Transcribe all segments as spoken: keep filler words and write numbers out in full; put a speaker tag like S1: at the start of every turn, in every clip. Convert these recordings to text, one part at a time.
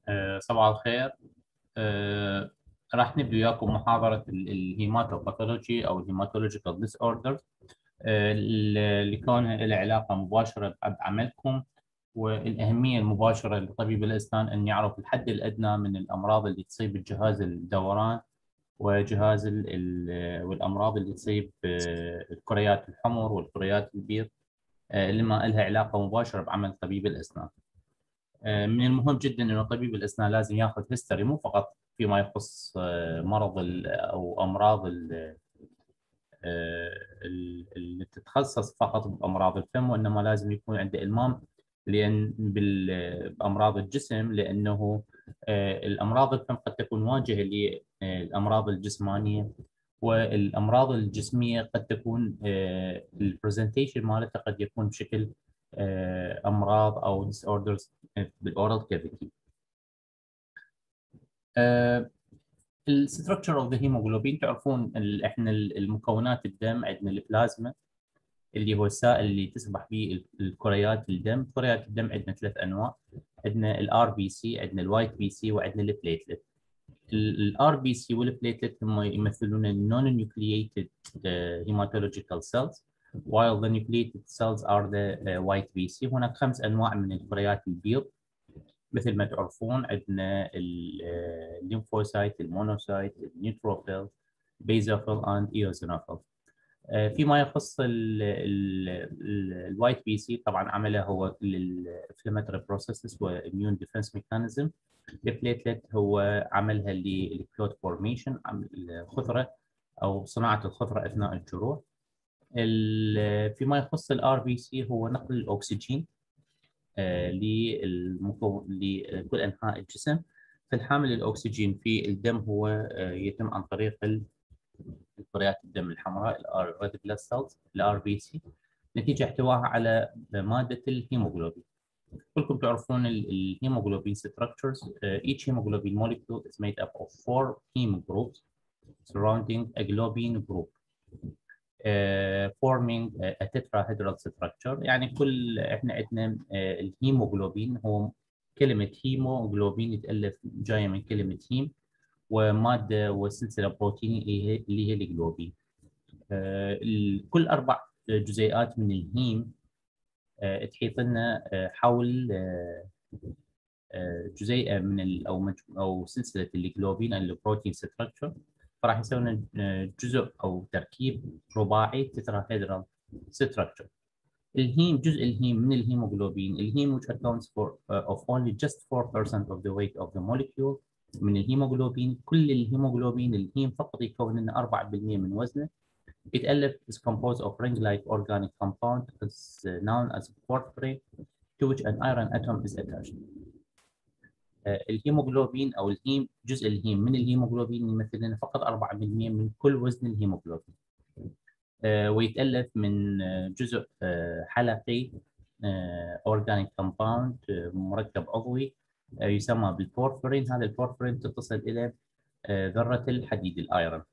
S1: آه، صباح الخير. آه، راح نبدأ وياكم محاضرة الهيماتوباثولوجي أو الهيماتولوجيكال ديس أوردر اللي كونها لها علاقة مباشرة بعملكم، والأهمية المباشرة لطبيب الأسنان أن يعرف الحد الأدنى من الأمراض اللي تصيب الجهاز الدوران وجهاز ال- ال- والأمراض اللي تصيب آه، الكريات الحمر والكريات البيض، آه، اللي ما لها علاقة مباشرة بعمل طبيب الأسنان. آه، من المهم جدا انه طبيب الاسنان لازم ياخذ هيستوري، مو فقط فيما يخص آه، مرض ال- او امراض ال- آه، ال- اللي تتخصص فقط بامراض الفم، وانما لازم يكون عنده المام لان بال- بامراض الجسم، لانه آه، الامراض الفم قد تكون واجهه للامراض الجسمانيه، والامراض الجسميه قد تكون البرزنتيشن مالتها قد يكون بشكل آه، امراض او disorders بالاورال كافيتي. الستركتشر اوف ذا هيموجلوبين، تعرفون ال- احنا ال- المكونات الدم عندنا البلازما اللي هو السائل اللي تسبح به ال- الكريات الدم. كريات الدم عندنا ثلاث انواع: عندنا الار بي سي، عندنا الوايت بي سي، وعندنا البليتلت. الار بي سي والبليتلت هم يمثلون النون نيوكلييتد هيماتولوجيكال سيلز، while the nucleated cells are the uh, white بي سي. هناك خمس انواع من الكريات البيض مثل ما تعرفون: عندنا الليمفوسايت، المونوسايت، النيوتروفيل، بيزوفيل اند ايوزينوفيل. فيما يخص الوايت بي سي، طبعا عمله هو للانفلاماتوري بروسيسز واميون ديفنس ميكانيزم. البليتلت هو عملها للكلوت فورميشن، الخثره او صناعه الخثره اثناء الجروح. فيما يخص الار بي سي هو نقل الاكسجين آه، للمكون لكل انحاء الجسم. فالحامل الاكسجين في الدم هو آه، يتم عن طريق ال- كريات الدم الحمراء، الريد بلاد سيلز، الار بي سي، نتيجه احتوائها على ماده الهيموغلوبين. كلكم تعرفون ال- الهيموغلوبين structures. Uh, each hemoglobin molecule is made up of four heme groups surrounding a globin group, uh, forming a a tetrahedral structure. يعني كل احنا عندنا uh, الهيموغلوبين هو كلمة هيموغلوبين يتألف جاية من كلمة هيم ومادة وسلسلة بروتينية اللي هي اللي هي الجلوبين. آه، ال- كل أربع جزيئات من الهيم آه، تحيط لنا آه، حول آه، آه، جزيئة من ال أو مج- أو سلسلة الجلوبين البروتين ستراكشر، فراح يسوي لنا آه، جزء أو تركيب رباعي تتراهيدرال ستراكشر. الهيم، جزء الهيم من الهيموغلوبين، الهيم which accounts for uh, of only just four percent of the weight of the molecule من الهيموغلوبين. كل الهيموغلوبين الهيم فقط يكون لنا أربعة بالمئة من وزنه. يتألف is composed of ring-like organic compound is known as porphyrin to which an iron atom is attached. uh, الهيموغلوبين او الهيم، جزء الهيم من الهيموغلوبين يمثل لنا فقط أربعة بالمئة من كل وزن الهيموغلوبين. آه، ويتألف من آه، جزء آه، حلقي اورجانيك كومباوند، مركب عضوي آه، يسمى بالبورفرين. هذا البورفرين تتصل الى آه، ذرة الحديد الايرون.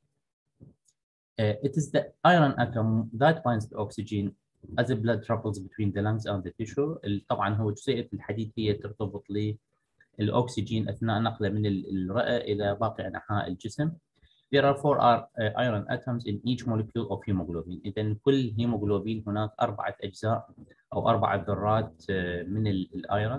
S1: it is the iron atom that binds the oxygen as the blood travels between the lungs and the tissue. طبعا هو جزيئة الحديد هي ترتبط للأكسجين أثناء نقله من الرئة إلى باقي أنحاء الجسم. There are four uh, iron atoms in each molecule of hemoglobin. إذا كل هيموغلوبين هناك أربعة أجزاء أو أربعة ذرات uh, من الأيرون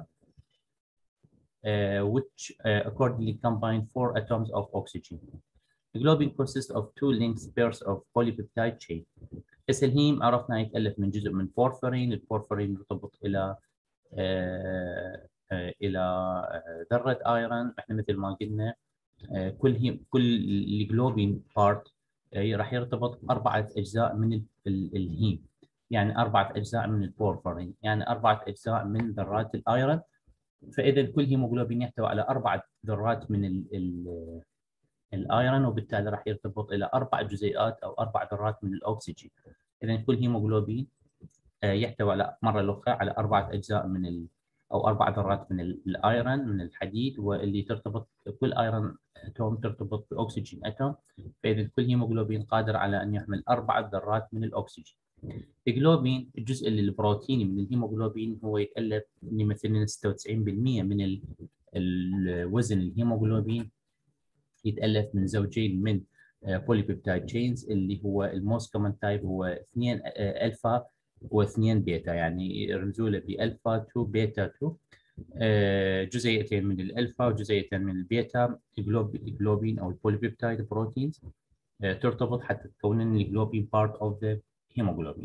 S1: uh, which uh, accordingly combine four atoms of oxygen. The globin consists of two linked pairs of polypeptide chain. بس الهيم عرفنا يتألف من جزء من بورفرين. البورفرين يرتبط إلى آه آه إلى آه ذرة ايرون. احنا مثل ما قلنا آه كل هي كل الجلوبين بارت آه راح يرتبط بأربعة أجزاء من ال- ال- الهيم، يعني أربعة أجزاء من البورفرين، يعني أربعة أجزاء من ذرات الايرون. فإذا كل هيموغلوبين يحتوي على أربعة ذرات من ال ال الايرون، وبالتالي راح يرتبط الى اربع جزيئات او اربع ذرات من الاكسجين. اذا كل هيموغلوبين آه، يحتوي على مره الاخرى على اربعه اجزاء من ال او اربع ذرات من الايرون من الحديد، واللي ترتبط كل ايرون اتوم ترتبط باكسجين اتوم. فاذا كل هيموغلوبين قادر على ان يحمل اربع ذرات من الاكسجين. الجلوبين، الجزء البروتيني من الهيموغلوبين، هو يتالف يمثل لنا ستة وتسعين بالمئة من الوزن الهيموجلوبين يتألف من زوجين من بوليبيبتايد تشينز، اللي هو الموست كومن تايب هو اثنين آه، الفا واثنين بيتا، يعني يرمزوا له بالفا اثنين بيتا اثنين. آه، جزيئتين من الالفا وجزيئتين من البيتا جلوبين او البوليبيبتايد بروتينز ترتبط حتى تكون الجلوبين part of the hemoglobin.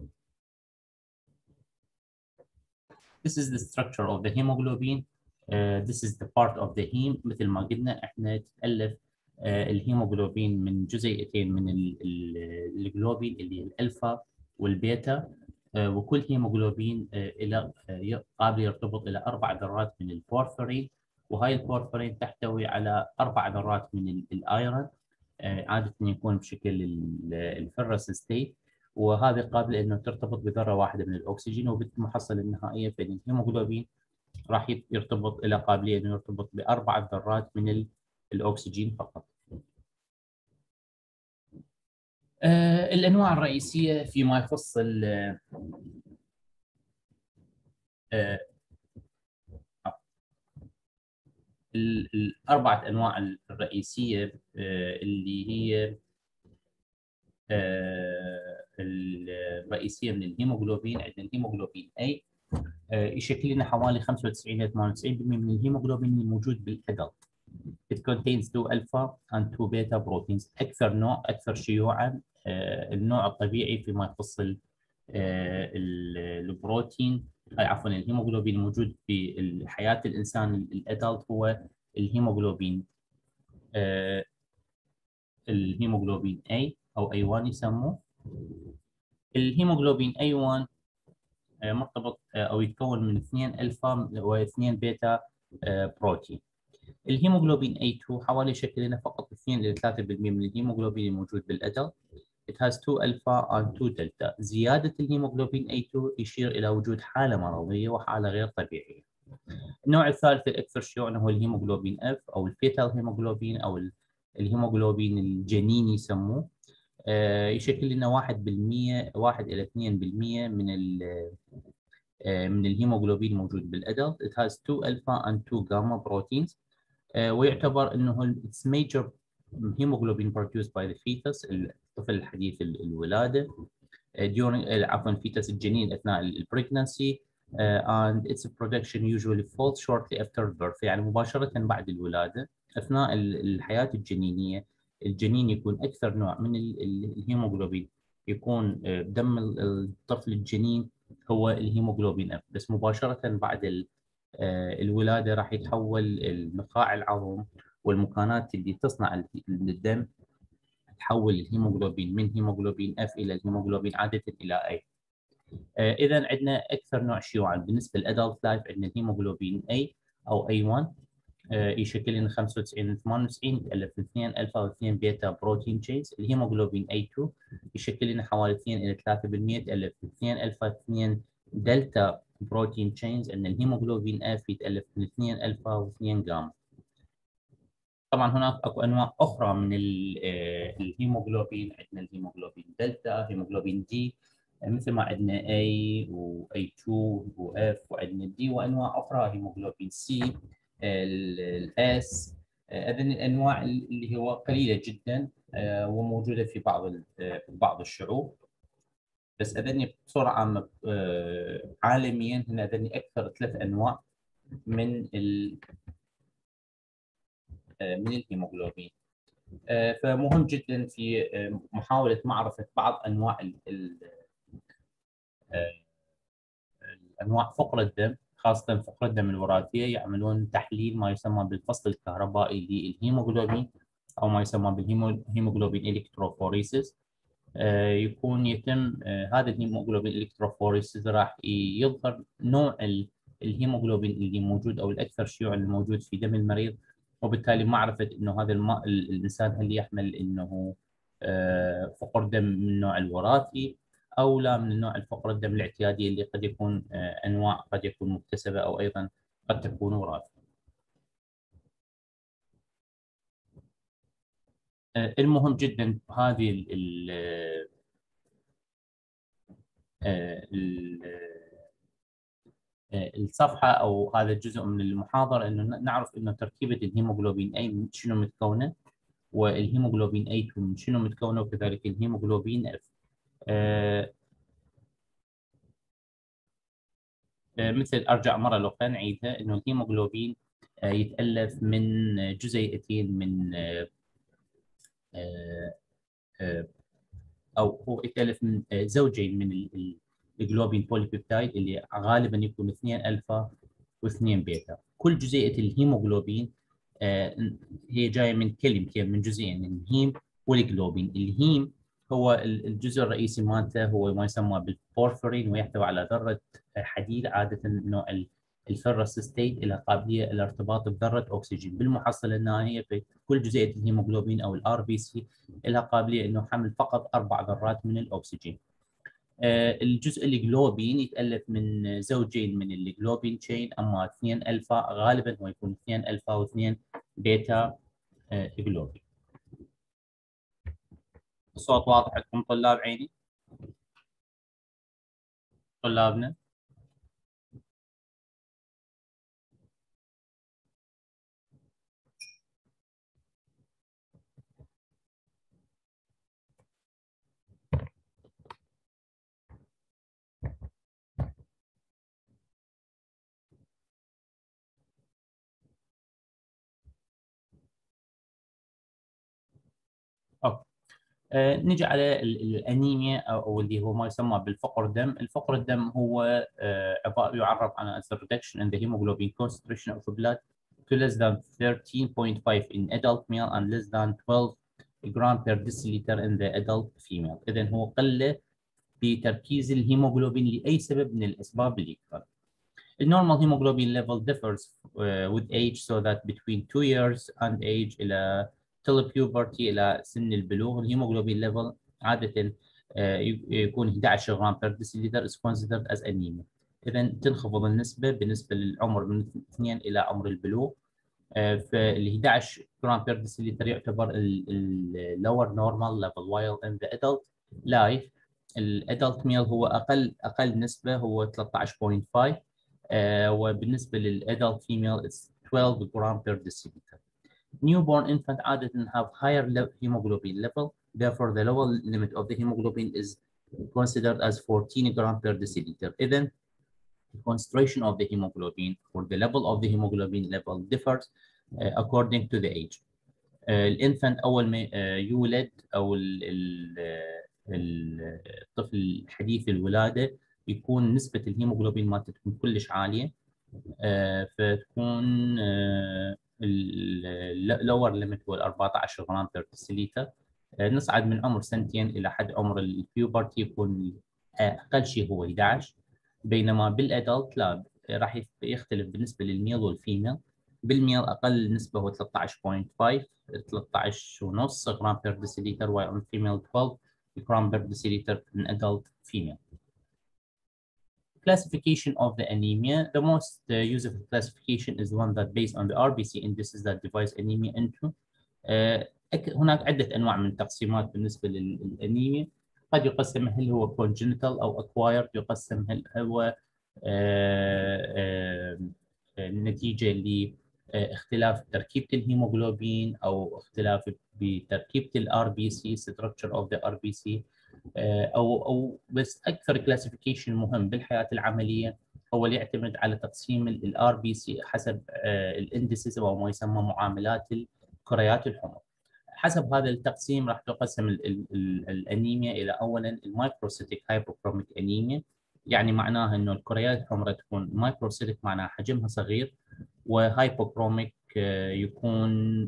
S1: This is the structure of the hemoglobin. Uh, this is the part of the heme. مثل ما قلنا احنا تتألف uh, الهيموجلوبين من جزيئتين من ال- ال- الجلوبين اللي هي الالفا والبيتا. uh, وكل هيموجلوبين uh, الى uh, قابل يرتبط الى اربع ذرات من البورفرين، وهاي البورفرين تحتوي على اربع ذرات من ال- الايرون. uh, عادة يكون بشكل ال- الفيرس ستيت، وهذه قابلة انه ترتبط بذرة واحدة من الاكسجين، وبالمحصلة النهائية في الهيموجلوبين راح يرتبط الى قابلية انه يرتبط باربع ذرات من ال- الاكسجين فقط. آه الانواع الرئيسية فيما يخص ال آه ال- الاربعة انواع الرئيسية آه اللي هي آه الرئيسية من الهيموجلوبين. عندنا الهيموجلوبين A يشكل لنا حوالي خمسة وتسعين إلى ثمانية وتسعين بالمئة من الهيموجلوبين الموجود بالادلت. It contains two alpha and two beta proteins. أكثر نوع أكثر شيوعا آه، النوع الطبيعي فيما يخص ال- آه، ال- البروتين، آه، عفوا الهيموجلوبين الموجود في حياة الإنسان الأدلت هو الهيموجلوبين آه، الهيموجلوبين A أو إيه وان يسموه. الهيموجلوبين إيه وان آه، مرتبط آه، أو يتكون من اثنين ألفا واثنين بيتا آه، بروتين. الهيموجلوبين إيه تو حوالي يشكل لنا فقط اثنين إلى ثلاثة بالمئة من الهيموجلوبين الموجود بالأدلت. It has two alpha and two delta. زيادة الهيموجلوبين إيه تو يشير إلى وجود حالة مرضية وحالة غير طبيعية. النوع الثالث الأكثر شيوعا هو الهيموجلوبين F أو الفيتال هيموجلوبين أو الهيموجلوبين الجنيني يسموه. آه، يشكل لنا واحد بالمئة واحد إلى اثنين بالمئة من ال آه، من الهيموجلوبين الموجود بالأدلت. It has two alpha and two gamma proteins. آه، ويعتبر انه its major hemoglobin produced by the fetus، الطفل الحديث الولاده آه، during آه، عفوا fetus الجنين اثناء البريجنسي and its production usually falls shortly after birth، يعني مباشره بعد الولاده. اثناء الحياه الجنينيه الجنين يكون اكثر نوع من الهيموغلوبين يكون آه، بدم الطفل الجنين هو الهيموغلوبين اف، بس مباشره بعد الولادة راح يتحول النخاع العظم والمكانات اللي تصنع الدم تحول الهيموغلوبين من هيموغلوبين اف الى الهيموغلوبين عادة الى اي. آه اذا عندنا اكثر نوع شيوعا بالنسبة للادلت لايف عندنا الهيموغلوبين اي او إيه وان آه يشكل لنا خمسة وتسعين إلى ثمانية وتسعين يتألف من اثنين الفا واثنين بيتا بروتين تشينز. الهيموغلوبين إيه تو يشكل لنا حوالي اثنين إلى ثلاثة بالمئة يتألف من اثنين الفا اثنين دلتا بروتين تشينز. ان الهيموجلوبين اف يتالف من اثنين الفا واثنين جاما. طبعا هناك اكو انواع اخرى من الهيموجلوبين. عندنا الهيموجلوبين دلتا، هيموجلوبين دي، مثل ما عندنا A و إيه تو و F وعندنا D، وانواع اخرى هيموجلوبين سي الاس. هذه الانواع اللي هو قليله جدا وموجوده في بعض في بعض الشعوب، بس اذني بصوره عامه عالميا هنا اذني اكثر ثلاث انواع من ال من الهيموغلوبين. فمهم جدا في محاوله معرفه بعض انواع ال انواع فقر الدم، خاصه فقر الدم الوراثيه. يعملون تحليل ما يسمى بالفصل الكهربائي للهيموغلوبين او ما يسمى بالهيموغلوبين الكتروفوريسيس. يكون يتم هذا الهيموغلوبين الكتروفوريسيس راح يظهر نوع الهيموغلوبين اللي موجود او الاكثر شيوعا الموجود في دم المريض، وبالتالي معرفه انه هذا الماء الانسان هل يحمل انه فقر دم من النوع الوراثي او لا من النوع الفقر الدم الاعتيادي اللي قد يكون انواع قد يكون مكتسبه او ايضا قد تكون وراثيه. المهم جدا هذه الصفحه او هذا الجزء من المحاضره انه نعرف انه تركيبه الهيموغلوبين اي من شنو متكونه، والهيموغلوبين اي اثنين من شنو متكونه، وكذلك الهيموغلوبين اف. آه آه مثل ارجع مره لو خلينا نعيدها، انه الهيموغلوبين آه يتالف من جزيئتين من آه آه آه، او هو يتالف من آه، زوجين من ال- ال- الجلوبين بوليبيبتايد اللي غالبا يكون اثنين الفا واثنين بيتا. كل جزيئه الهيموغلوبين آه، هي جايه من كلمتين، من جزئين، الهيم والجلوبين. الهيم هو ال- الجزء الرئيسي مالته هو ما يسمى بالبورفرين، ويحتوي على ذره حديد، عاده نوع ال- الفيرس ستيت، الى قابليه الارتباط بذره اكسجين. بالمحصله النهائيه في كل جزيئه الهيموغلوبين او الار بي سي لها قابليه انه حمل فقط اربع ذرات من الاكسجين. آه، الجزء الجلوبين يتالف من زوجين من الجلوبين تشين، اما اثنين الفا غالبا هو يكون اثنين الفا واثنين بيتا آه، جلوبين. الصوت واضح عندكم طلاب عيني؟ طلابنا؟ أوكي. آه، نجي على ال- الانيميا او أو اللي هو ما يسمى بالفقر الدم. الفقر الدم هو آه، عبارة يعرف عن as a reduction in the hemoglobin concentration of the blood to less than thirteen point five in adult male and less than twelve gram per deciliter in the adult female. اذا هو قله بتركيز الهيموغلوبين لاي سبب من الاسباب اللي ذكرت. The normal hemoglobin level differs uh, with age, so that between two years and age إلى till puberty إلى سن البلوغ الهيموغلوبين level عادة uh, يكون احد عشر غرام per deciliter is considered as anemia. إذا تنخفض النسبة بالنسبة للعمر من اثنين إلى عمر البلوغ. فال احد عشر جرام per deciliter يعتبر ال lower normal level, while in the adult life الادلت ميل هو اقل اقل نسبه هو ثلاثة عشر فاصلة خمسة. آه وبالنسبه للادلت فيميل it's twelve جرام per deciliter. Newborn infant عادة have higher hemoglobin level, therefore the lower limit of the hemoglobin is considered as fourteen gram per deciliter. إذا the concentration of the hemoglobin or the level of the hemoglobin level differs uh, according to the age. الانفانت اول ما يولد او ال- ال- ال- الطفل حديث الولاده يكون نسبه الهيموغلوبين مالته تكون كلش عاليه. آه، فتكون اللور ليميت هو أربعة عشر جرام بير ديسيليتر. نصعد من عمر سنتين الى حد عمر البيوبرتي يكون اقل شيء هو احد عشر، بينما بالادلت لا، راح يختلف بالنسبه للميل والفيميل. بالميل اقل نسبه هو ثلاثة عشر فاصلة خمسة، ثلاثة عشر ونص جرام بير ديسيليتر، while in female twelve جرام بير ديسيليتر in adult female. Classification of the anemia. The most uh, useful classification is one that based on the R B C indices that divides anemia into. Uh, هناك عدة أنواع من التقسيمات بالنسبة للأنيميا. قد يقسم هل هو congenital أو acquired، يقسم هل هو آه، آه، نتيجة لاختلاف تركيبة الهيموغلوبين أو اختلاف بتركيبة الار بي سي structure of the ار بي سي، أو أو بس أكثر كلاسيفيكيشن مهم بالحياة العملية هو اللي يعتمد على تقسيم الار بي سي حسب الاندسز او ما يسمى معاملات الكريات الحمر. حسب هذا التقسيم راح تقسم ال ال ال الانيميا الى اولا المايكروسيتيك هايبوكروميك انيميا، يعني معناها انه الكريات الحمراء تكون مايكروسيتيك معناها حجمها صغير، وهايبوكروميك يكون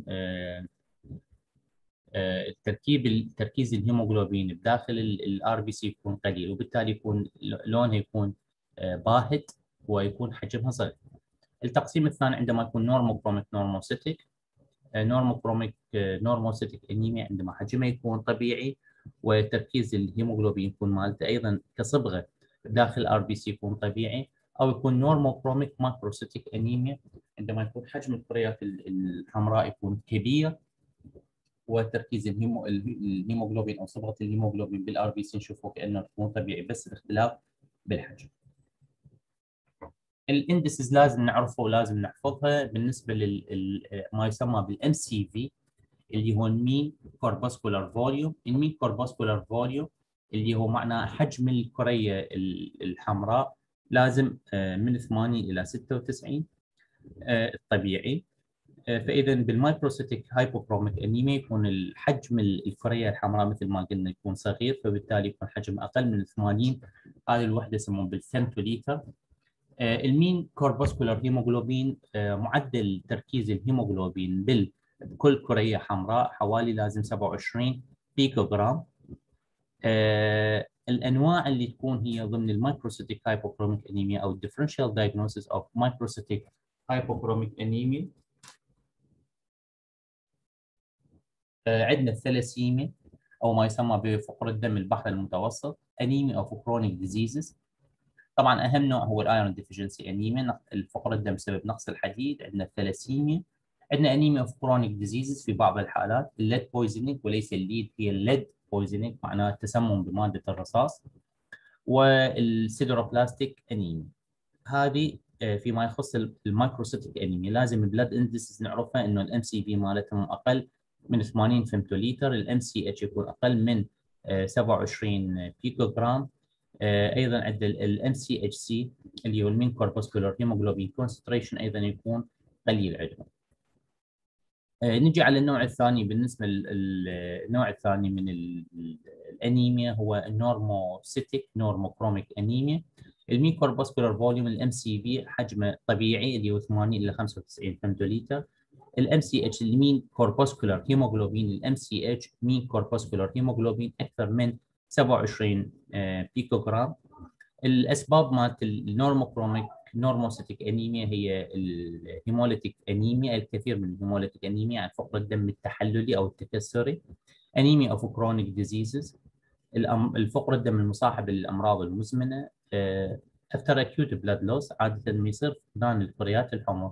S1: التركيب تركيز الهيموغلوبين بداخل الار بي سي يكون قليل، وبالتالي يكون لونها يكون باهت ويكون حجمها صغير. التقسيم الثاني عندما يكون نورموكروميك نورموسيتيك. نورموكروميك نورموسيتيك انيميا عندما حجمها يكون طبيعي وتركيز الهيموغلوبين يكون مالته ايضا كصبغه داخل الار بي سي يكون طبيعي. او يكون نورموكروميك ماكروسيتيك انيميا عندما يكون حجم الكريات الحمراء يكون كبير وتركيز الهيمو الهيموغلوبين او صبغه الهيموغلوبين بالار بي سي نشوفه كانه يكون طبيعي بس الاختلاف بالحجم. الاندسز لازم نعرفه ولازم نحفظها بالنسبه لل ما يسمى بالام سي في، اللي هو المين كورباسكولار فوليوم. المين كورباسكولار فوليوم اللي هو معناه حجم الكريه الحمراء لازم من ثمانين الى ستة وتسعين الطبيعي. فاذا بالمايكروسيتيك هايبوكروميك انيميا يكون الحجم الكريه الحمراء مثل ما قلنا يكون صغير، فبالتالي يكون حجم اقل من ثمانين. هذه الوحده يسمون بالفيمتوليتر. المين كورباسكولار هيموغلوبين معدل تركيز الهيموغلوبين بال بكل كريه حمراء حوالي لازم سبعة وعشرين بيكوغرام. آه الانواع اللي تكون هي ضمن المايكروسيتيك هايبوكروميك انيميا او الديفرنشال دايجنوستس اوف مايكروسيتيك هايبوكروميك انيميا، آه عندنا الثلاسيميا او ما يسمى بفقر الدم البحر المتوسط، انيميا اوف كرونيك ديزيزز. طبعا اهم نوع هو الايرون ديفيشنسي انيميا، الفقر الدم بسبب نقص الحديد. عندنا الثلاسيميا، عندنا انيميا اوف كرونيك ديزيزز في بعض الحالات، الليد بويزنينج وليس الليد، هي الليد بويزنينج معناها التسمم بماده الرصاص. والسيدروبلاستيك انيميا. هذه فيما يخص المايكروسيتيك انيميا لازم البلاد اندسز نعرفها انه الام سي في مالتهم اقل من ثمانين فيمتوليتر، الام سي اتش يكون اقل من سبعة وعشرين بيكوغرام. ايضا عندنا الام سي اتش سي اللي هو المين كورباسكولار هيموجلوبين كونسنتريشن ايضا يكون قليل عندهم. نجي على النوع الثاني. بالنسبه للنوع الثاني من الانيميا هو النورموسيتيك نورموكروميك انيميا. المين كورباسكولار فوليوم الام سي في حجمه طبيعي اللي هو ثمانين الى خمسة وتسعين فيمتوليتر. الام سي اتش المين كورباسكولار هيموجلوبين الام سي اتش مين كورباسكولار هيموجلوبين اكثر من سبعة وعشرين بيكوغرام. الاسباب مالت النورموكروميك نورموسيتيك انيميا هي الهيموليتيك انيميا، الكثير من الهيموليتيك انيميا عن فقر الدم التحللي او التكسري، انيميا اوف كرونيك ديزيزز، الفقر الدم المصاحب للامراض المزمنه، افتر اكيوت بلاد لوس عاده ما يصير فقدان الكريات الحمر.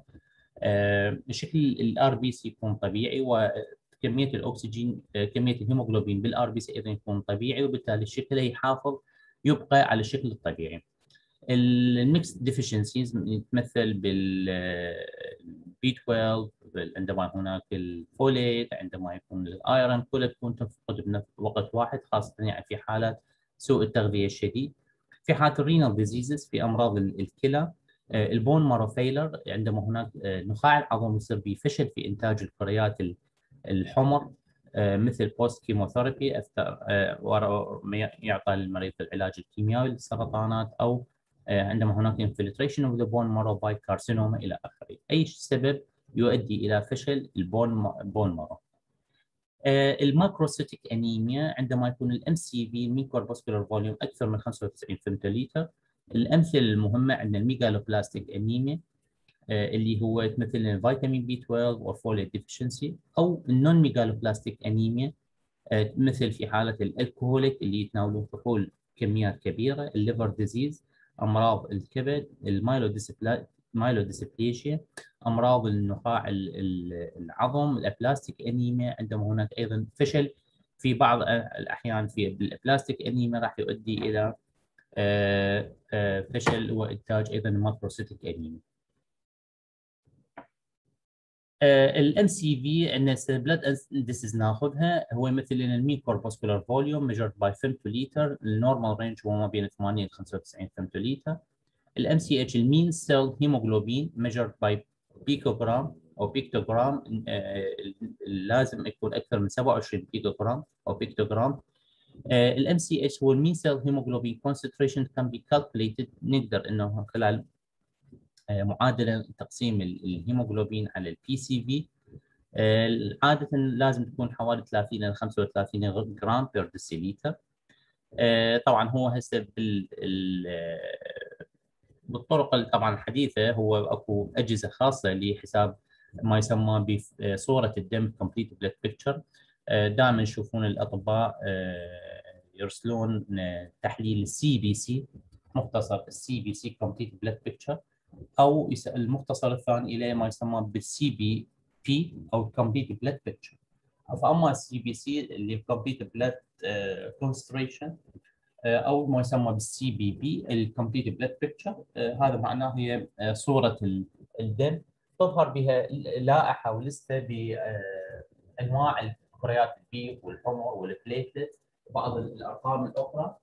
S1: شكل الار بي سي يكون طبيعي، وكميه الاكسجين كميه الهيموغلوبين بالار بي سي ايضا يكون طبيعي، وبالتالي الشكل يحافظ يبقى على الشكل الطبيعي. الميكس ديفيشنسيز يتمثل بالبي اثناشر، عندما هناك الفوليت، عندما يكون الايرون، كلها تكون تنفقد بنفس وقت واحد، خاصه يعني في حالات سوء التغذيه الشديد. في حالات الرينال ديزيزز في امراض الكلى، البون مارو فيلر عندما هناك نخاع العظم يصير بفشل في انتاج الكريات الحمر، مثل بوست كيموثيرابي اثر يعطى للمريض العلاج الكيميائي للسرطانات، او عندما هناك انفلتريشن اوف ذا بون مارو باي كارسينوما الى اخره. اي سبب يؤدي الى فشل البون بون مارو. الماكروسيتيك انيميا عندما يكون الام سي في المين كورباسكولار فوليوم اكثر من خمسة وتسعين فيمتوليتر. الامثله المهمه عندنا الميجالوبلاستيك انيميا اللي هو يتمثل فيتامين بي اثناشر وفوليت ديفشنسي، او النون ميجالوبلاستيك انيميا مثل في حاله الالكهوليك اللي يتناولون كحول كميات كبيره، الليفر ديزيز، امراض الكبد، المايلوديسبليشيا، امراض النخاع العظم، الابلاستيك انيميا. عندما هناك ايضا فشل في بعض الاحيان في الابلاستيك انيميا راح يؤدي الى فشل وانتاج ايضا الماكروسيتيك انيميا. الام سي في عندنا بلاد اندسز ناخذها، هو يمثل لنا المين كورباسكولار فوليوم ميجرد باي فيمتوليتر، النورمال رينج هو ما بين ثمانين ل خمسة وتسعين فيمتوليتر. الام سي اتش المين سيل هيموجلوبين ميجرد باي بيكوغرام او بيكتوغرام، لازم يكون اكثر من سبعة وعشرين بيكوغرام او بيكتوغرام. الام سي اتش هو المين سيل هيموجلوبين كونسنتريشن كان بي كالكوليتد، نقدر انه خلال معادله تقسيم الهيموجلوبين على البي سي في، عاده لازم تكون حوالي ثلاثين الى خمسة وثلاثين جرام بير ديسيليتر. طبعا هو هسه بالطرق طبعا الحديثه هو اكو اجهزه خاصه لحساب ما يسمى بصوره الدم كومبليت بلاد بيكتشر. دائما يشوفون الاطباء يرسلون تحليل السي بي سي، مختصر السي بي سي كومبليت بلاد بيكتشر، او المختصر الثاني اليه ما يسمى بالسي بي بي او كومبليت بلاد بيكتشر. فاما السي بي سي اللي كومبليت بلاد كونستريشن او ما يسمى بالسي بي بي الكومبليت بلاد بيكتشر. هذا معناه هي آه، صوره ال- الدم، تظهر بها لائحه ولسته بانواع الكريات البي والحمر والبليتلت وبعض الارقام الاخرى.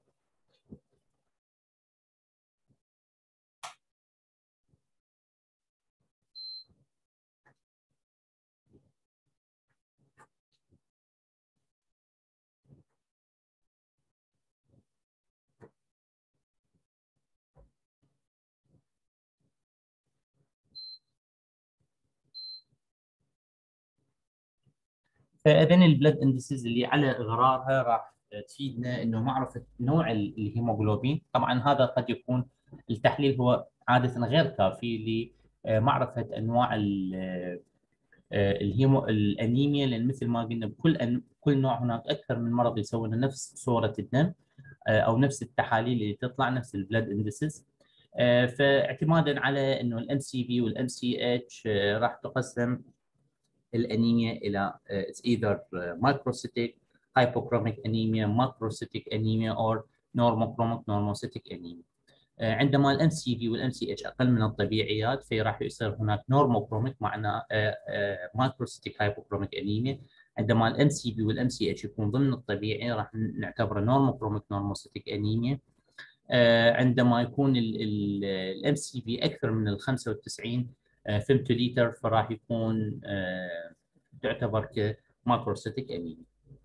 S1: فاذا البلد اندسز اللي على غرارها راح تفيدنا انه معرفه نوع ال- الهيموغلوبين. طبعا هذا قد يكون التحليل هو عاده غير كافي لمعرفه انواع ال- آه، الهيمو الانيميا، لان مثل ما قلنا بكل أن... كل نوع هناك اكثر من مرض يسوي لنا نفس صوره الدم، آه، او نفس التحاليل اللي تطلع نفس البلد اندسز. فاعتمادا على انه الام سي في والام سي اتش راح تقسم الانيميا الى it's either microcytic hypochromic anemia, macrocytic anemia or normochromic normocytic anemia. عندما الام سي في والام سي اتش اقل من الطبيعيات فراح يصير هناك نورموكروميك، معناه مايكروسيتيك هايبوكروميك انيميا. عندما الام سي في والام سي اتش يكون ضمن الطبيعي راح نعتبره نورموكروميك نورموسيتيك انيميا. عندما يكون الام سي في اكثر من ال خمسة وتسعين فيمتوليتر فراح يكون آه، تعتبر كماكروسيتيك انيميا.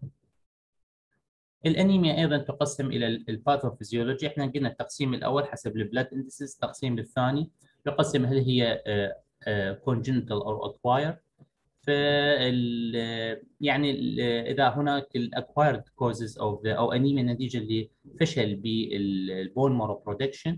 S1: الانيميا ايضا تقسم الى الباثوفيزيولوجي. احنا قلنا التقسيم الاول حسب البلاد اندسز، التقسيم الثاني يقسم هل هي كونجنتال او اكواير. ف يعني ال- اذا هناك الاكوايرد كوزز او او انيميا نتيجه لفشل بالبون مارو برودكشن،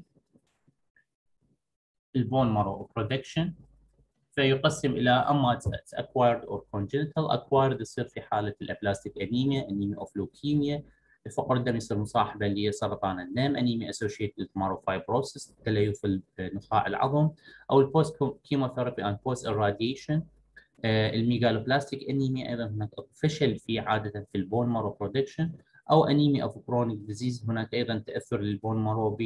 S1: البون مارو برودكشن فيقسم الى اما اكوايرد او كونجنتال. اكوايرد يصير في حاله الابلاستيك انيميا، انيميا اوف لوكيميا، فقر الدم يصير مصاحبه لسرطان الدم، انيميا اسوشيتد ماروفايبروسيس تليف نخاع العظم، او البوست كيموثيرابي اند بوست irradiation. الميجالوبلاستيك انيميا ايضا هناك فشل في عاده في البون مارو برودكشن، او انيميا اوف كرونيك ديزيز هناك ايضا تاثر للبون مارو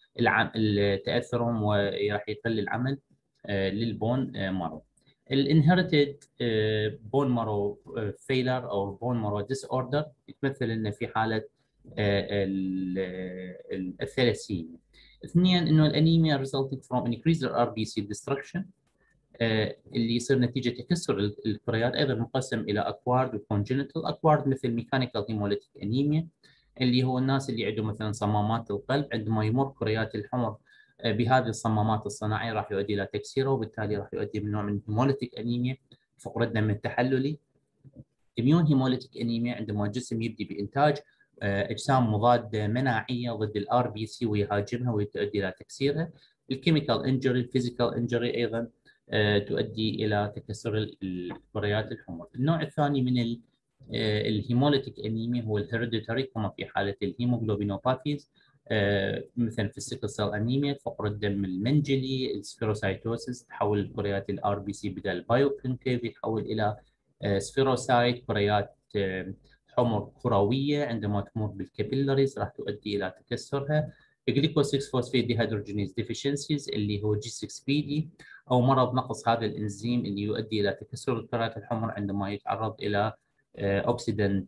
S1: بتاثرهم وراح يقل العمل آه، للبون آه، مارو. الانهيرتد بون مارو فيلر او بون مارو ديس اوردر يتمثل لنا في حاله آه، ال- ال- الثلاسيميا. اثنين انه الانيميا resulting from increased ار بي سي destruction آه، اللي يصير نتيجه تكسر ال- الكريات، ايضا مقسم الى اكوارد وكونجنتال. اكوارد مثل ميكانيكال هيموليتيك انيميا اللي هو الناس اللي عندهم مثلا صمامات القلب، عندما يمر كريات الحمر آه، بهذه الصمامات الصناعيه راح يؤدي الى تكسيره، وبالتالي راح يؤدي من نوع من هيموليتيك انيميا، فقر الدم التحللي. اميون هيموليتيك انيميا عندما الجسم يبدي بانتاج آه، اجسام مضاده مناعيه ضد الار بي سي ويهاجمها وتؤدي الى تكسيرها. الكيميكال انجري، الفيزيكال انجري ايضا آه، تؤدي الى تكسر ال- الكريات الحمر. النوع الثاني من ال- آه، الهيموليتيك انيميا هو الهيريديتاري، كما في حاله الهيموغلوبينوباثيز آه، مثلا في السيكل سيل انيميا، فقر الدم المنجلي، السفيروسايتوسيس، تحول الكريات الار بي سي بدل البايوكونكيف يتحول الى سفيروسايت، كريات آه، حمر كرويه عندما تمر بالكابيلاريز راح تؤدي الى تكسرها. جليكو ستة فوسفيت ديهيدروجينيز ديفيشنسيز اللي هو جي ستة بي دي، او مرض نقص هذا الانزيم اللي يؤدي الى تكسر الكريات الحمر عندما يتعرض الى اوكسيدنت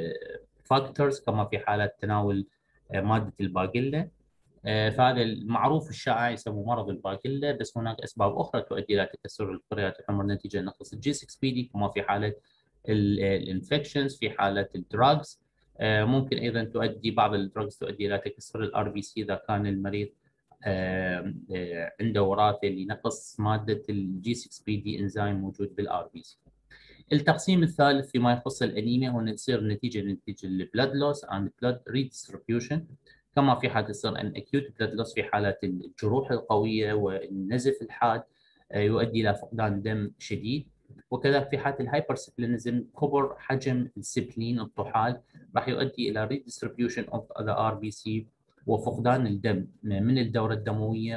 S1: فاكتورز كما في حاله تناول آه، ماده الباقيلا. آه، فهذا المعروف الشائع يسموه مرض الباكيلا، بس هناك اسباب اخرى تؤدي الى تكسر الكريات الحمر نتيجه لنقص الجي ستة بي دي، كما في حاله الانفكشنز، في حاله الدراجز. ممكن ايضا تؤدي بعض الدراجز تؤدي الى تكسر الار بي سي اذا كان المريض آه، آه، عنده وراثه لنقص ماده الجي ستة بي دي انزيم موجود بالار بي سي. التقسيم الثالث فيما يخص الانيميا هو يصير نتيجه نتيجه البلاد لوس اند بلاد ريدستريبيوشن، كما في حالة يصير ان اكيوت بلاد لوس في حالات الجروح القوية والنزف الحاد آه، يؤدي إلى فقدان دم شديد. وكذلك في حالة الهايبرسبلينزم كبر حجم السبلين الطحال راح يؤدي إلى redistribution of the ار بي سي وفقدان الدم من الدورة الدموية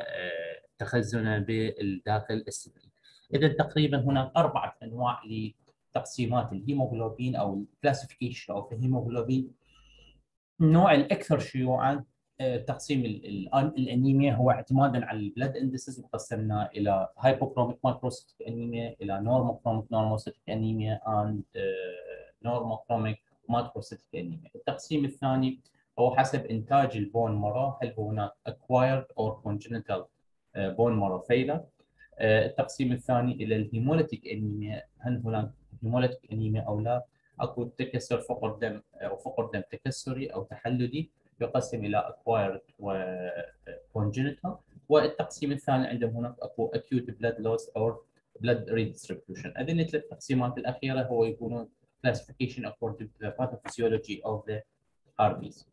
S1: وتخزنه بالداخل السبلين. إذا تقريبا هناك أربعة أنواع لتقسيمات الهيموغلوبين أو الكلاسيفيكيشن أو الهيموغلوبين
S2: النوع الاكثر شيوعا آه، تقسيم ال- ال- الانيميا هو اعتمادا على البلاد اندسز، قسمنا الى هايبوكروميك مايكروسيتيك انيميا، الى نورموكروميك نورموسيتيك انيميا، اند نورموكروميك مايكروسيتيك انيميا. التقسيم الثاني هو حسب انتاج البون مارو، هل هو هناك acquired or congenital بون مارو فيلر. التقسيم الثاني الى الهيموليتيك انيميا، هل هناك هيموليتيك انيميا او لا، اكو تكسر فقر دم او فقر دم تكسري او تحللي، يقسم الى acquired و congenital. والتقسيم الثاني عندهم هناك اكو acute blood loss or blood redistribution. هذين الثلاث تقسيمات الاخيره هو يكونون classification according to the pathophysiology of the ار بي سي.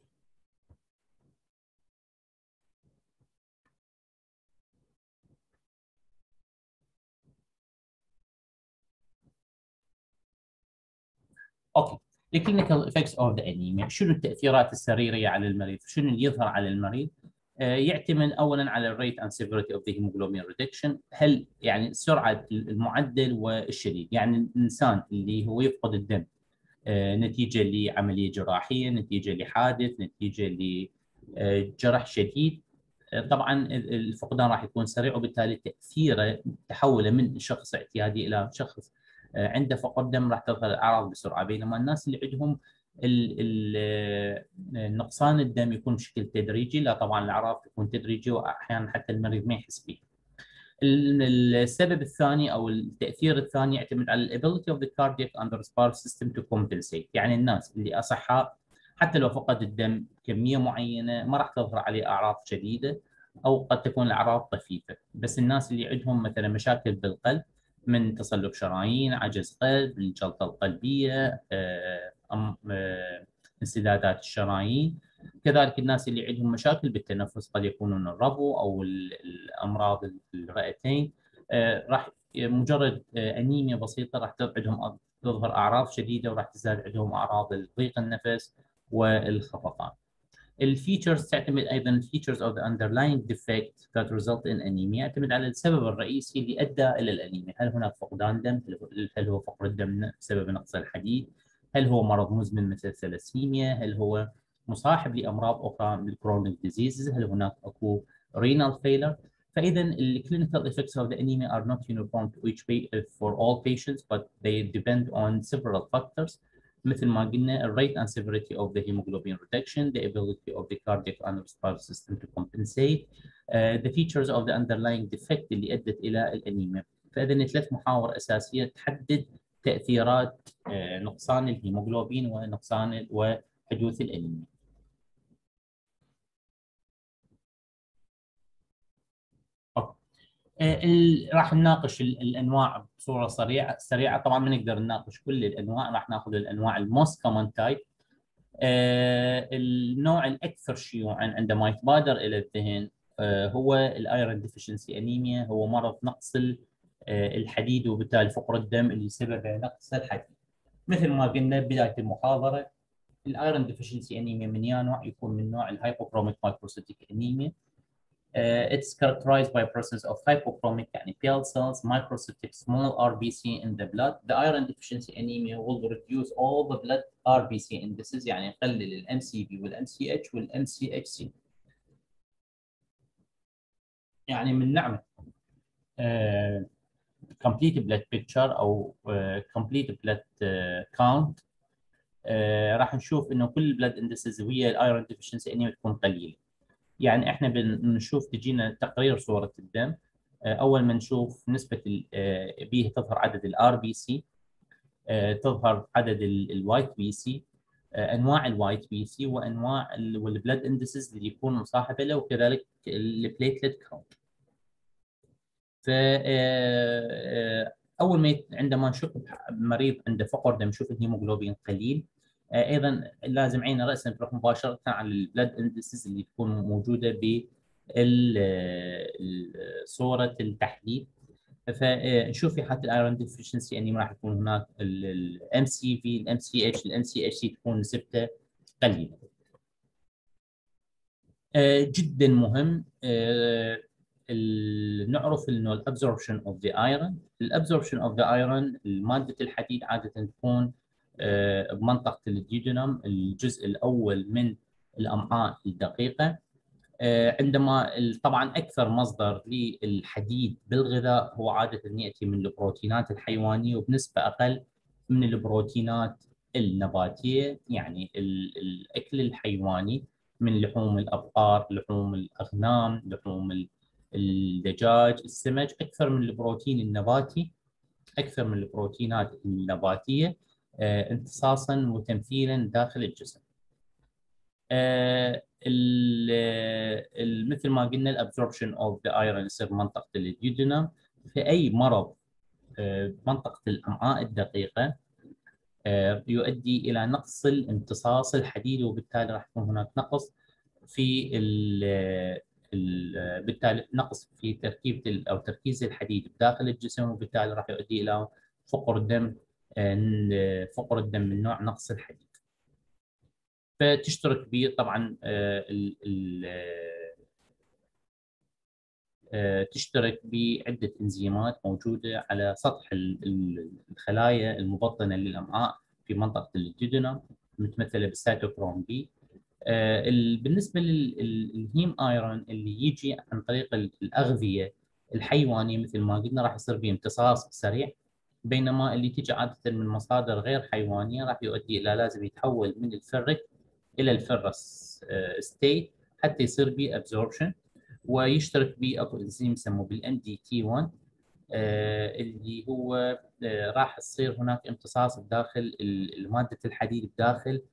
S2: اوكي، الكلينيكال افكتس اوف ذا انيميا، شنو التاثيرات السريريه على المريض؟ شنو اللي يظهر على المريض؟ آه، يعتمد اولا على الريت اند سيفيريتي اوف ذا هيموجلوبين ريدكشن، هل يعني سرعه المعدل والشديد، يعني الانسان اللي هو يفقد الدم آه، نتيجه لعمليه جراحيه، نتيجه لحادث، نتيجه لجرح شديد، آه، طبعا الفقدان راح يكون سريع، وبالتالي تاثيره تحوله من شخص اعتيادي الى شخص آه، عنده فقد دم راح تظهر الاعراض بسرعه. بينما الناس اللي عندهم ال- ال- آه، نقصان الدم يكون بشكل تدريجي، لا طبعا الاعراض تكون تدريجيه واحيانا حتى المريض ما يحس بها. السبب الثاني او التاثير الثاني يعتمد على الابيلتي اوف ذا كاردياك اند ريسبيراتوري سيستم تو كومبنسيت، يعني الناس اللي اصحاء حتى لو فقد الدم كميه معينه ما راح تظهر عليه اعراض شديده، او قد تكون الاعراض طفيفه. بس الناس اللي عندهم مثلا مشاكل بالقلب من تصلب شرايين، عجز قلب، الجلطه القلبيه، آه، أم- آه، انسدادات الشرايين، كذلك الناس اللي عندهم مشاكل بالتنفس، قد يكونون الربو او ال- الامراض الرئتين، آه، راح مجرد آه، انيميا بسيطه راح عندهم تظهر اعراض شديده، وراح تزداد عندهم اعراض ضيق النفس والخفقان. الفيتشرز تعتمد ايضا الفيتشرز of the underlying defect that result in anemia، يعتمد على السبب الرئيسي اللي ادى الى الانيميا، هل هناك فقدان دم، هل هو فقر الدم بسبب نقص الحديد، هل هو مرض مزمن مثل الثلاسيميا، هل هو مصاحب لامراض اخرى مثل الكرونيك ديزيزز، هل هناك اكو renal failure. فاذا الكلينيكال effects of the anemia are not uniform to each for all patients, but they depend on several factors مثل ما قلنا ال rate and severity of the hemoglobin reduction, the ability of the cardiac and respiratory system to compensate, uh, the features of the underlying defect اللي ادت الى الانيميا. فاذا ثلاث محاور اساسيه تحدد تاثيرات uh, نقصان الهيموغلوبين ونقصان وحدوث الانيميا. راح نناقش الانواع بصوره سريعه سريعه، طبعا ما نقدر نناقش كل الانواع، راح ناخذ الانواع الموست كومن تايب. النوع الاكثر شيوعا عندما يتبادر الى الذهن آه هو الايرون ديفيشنسي انيميا، هو مرض نقص الحديد وبالتالي فقر الدم اللي سببه نقص الحديد. مثل ما قلنا بدايه المحاضره، الايرون ديفيشنسي انيميا من يا نوع؟ يكون من نوع الهايبوكروميك مايكروسيتيك انيميا. Uh, it's characterized by presence of hypochromic يعني pale cells, microcytic small R B C in the blood. The iron deficiency anemia will reduce all the blood R B C indices، يعني يقلل ال M C V وال M C H وال M C H C. يعني من نعمة uh, complete blood picture أو uh, complete blood uh, count uh, راح نشوف إنه كل blood indices ويا الايرون deficiency anemia تكون قليلة. يعني احنا بنشوف تجينا تقرير صورة الدم، اول ما نشوف نسبة بيه تظهر عدد الار بي سي، تظهر عدد الوايت بي سي، انواع الوايت بي سي وانواع والبلاد اندسز اللي يكون مصاحبه له، وكذلك البليتلت كاونت. ف اول ما عندما نشوف مريض عنده فقر دم نشوف الهيموغلوبين قليل، ايضا لازم عين راسا تروح مباشره على البلاد اندسز اللي تكون موجوده ب صوره التحليل. فنشوف في حاله الايرون ديفشنسي يعني راح يكون هناك الام سي في، الام سي اتش، الام سي اتش سي تكون نسبته قليله. جدا مهم نعرف انه الابزوربشن اوف ذا ايرون، الابزوربشن اوف ذا ايرون ماده الحديد عاده تكون بمنطقة الديودنم، الجزء الأول من الأمعاء الدقيقة. عندما طبعا أكثر مصدر للحديد بالغذاء هو عادة يأتي من البروتينات الحيوانية وبنسبة أقل من البروتينات النباتية، يعني الأكل الحيواني من لحوم الأبقار، لحوم الأغنام، لحوم الدجاج، السمك، أكثر من البروتين النباتي، أكثر من البروتينات النباتية امتصاصا وتمثيلا داخل الجسم. مثل ما قلنا الابزوربشن اوف ذا ايرون يصير منطقه الديودنم. في اي مرض منطقه الامعاء الدقيقه يؤدي الى نقص الامتصاص الحديدي، وبالتالي راح يكون هناك نقص في ال بالتالي نقص في تركيبه او تركيز الحديد داخل الجسم، وبالتالي راح يؤدي الى فقر الدم، فقر الدم من نوع نقص الحديد. فتشترك به طبعا ال ال تشترك بعدة انزيمات موجودة على سطح الخلايا المبطنة للأمعاء في منطقة الديودنم، متمثلة بالسيتوكروم بي. بالنسبة للهيم ايرون اللي يجي عن طريق الأغذية الحيوانية مثل ما قلنا راح يصير به امتصاص سريع، بينما اللي تيجي عادة من مصادر غير حيوانية راح يؤدي إلى لازم يتحول من الفرك الى الفرس ستيت حتى يصير به ابزوربشن، ويشترك به اكو انزيم يسموه بالام دي تي واحد اللي هو راح يصير هناك امتصاص بداخل ماده الحديد بداخل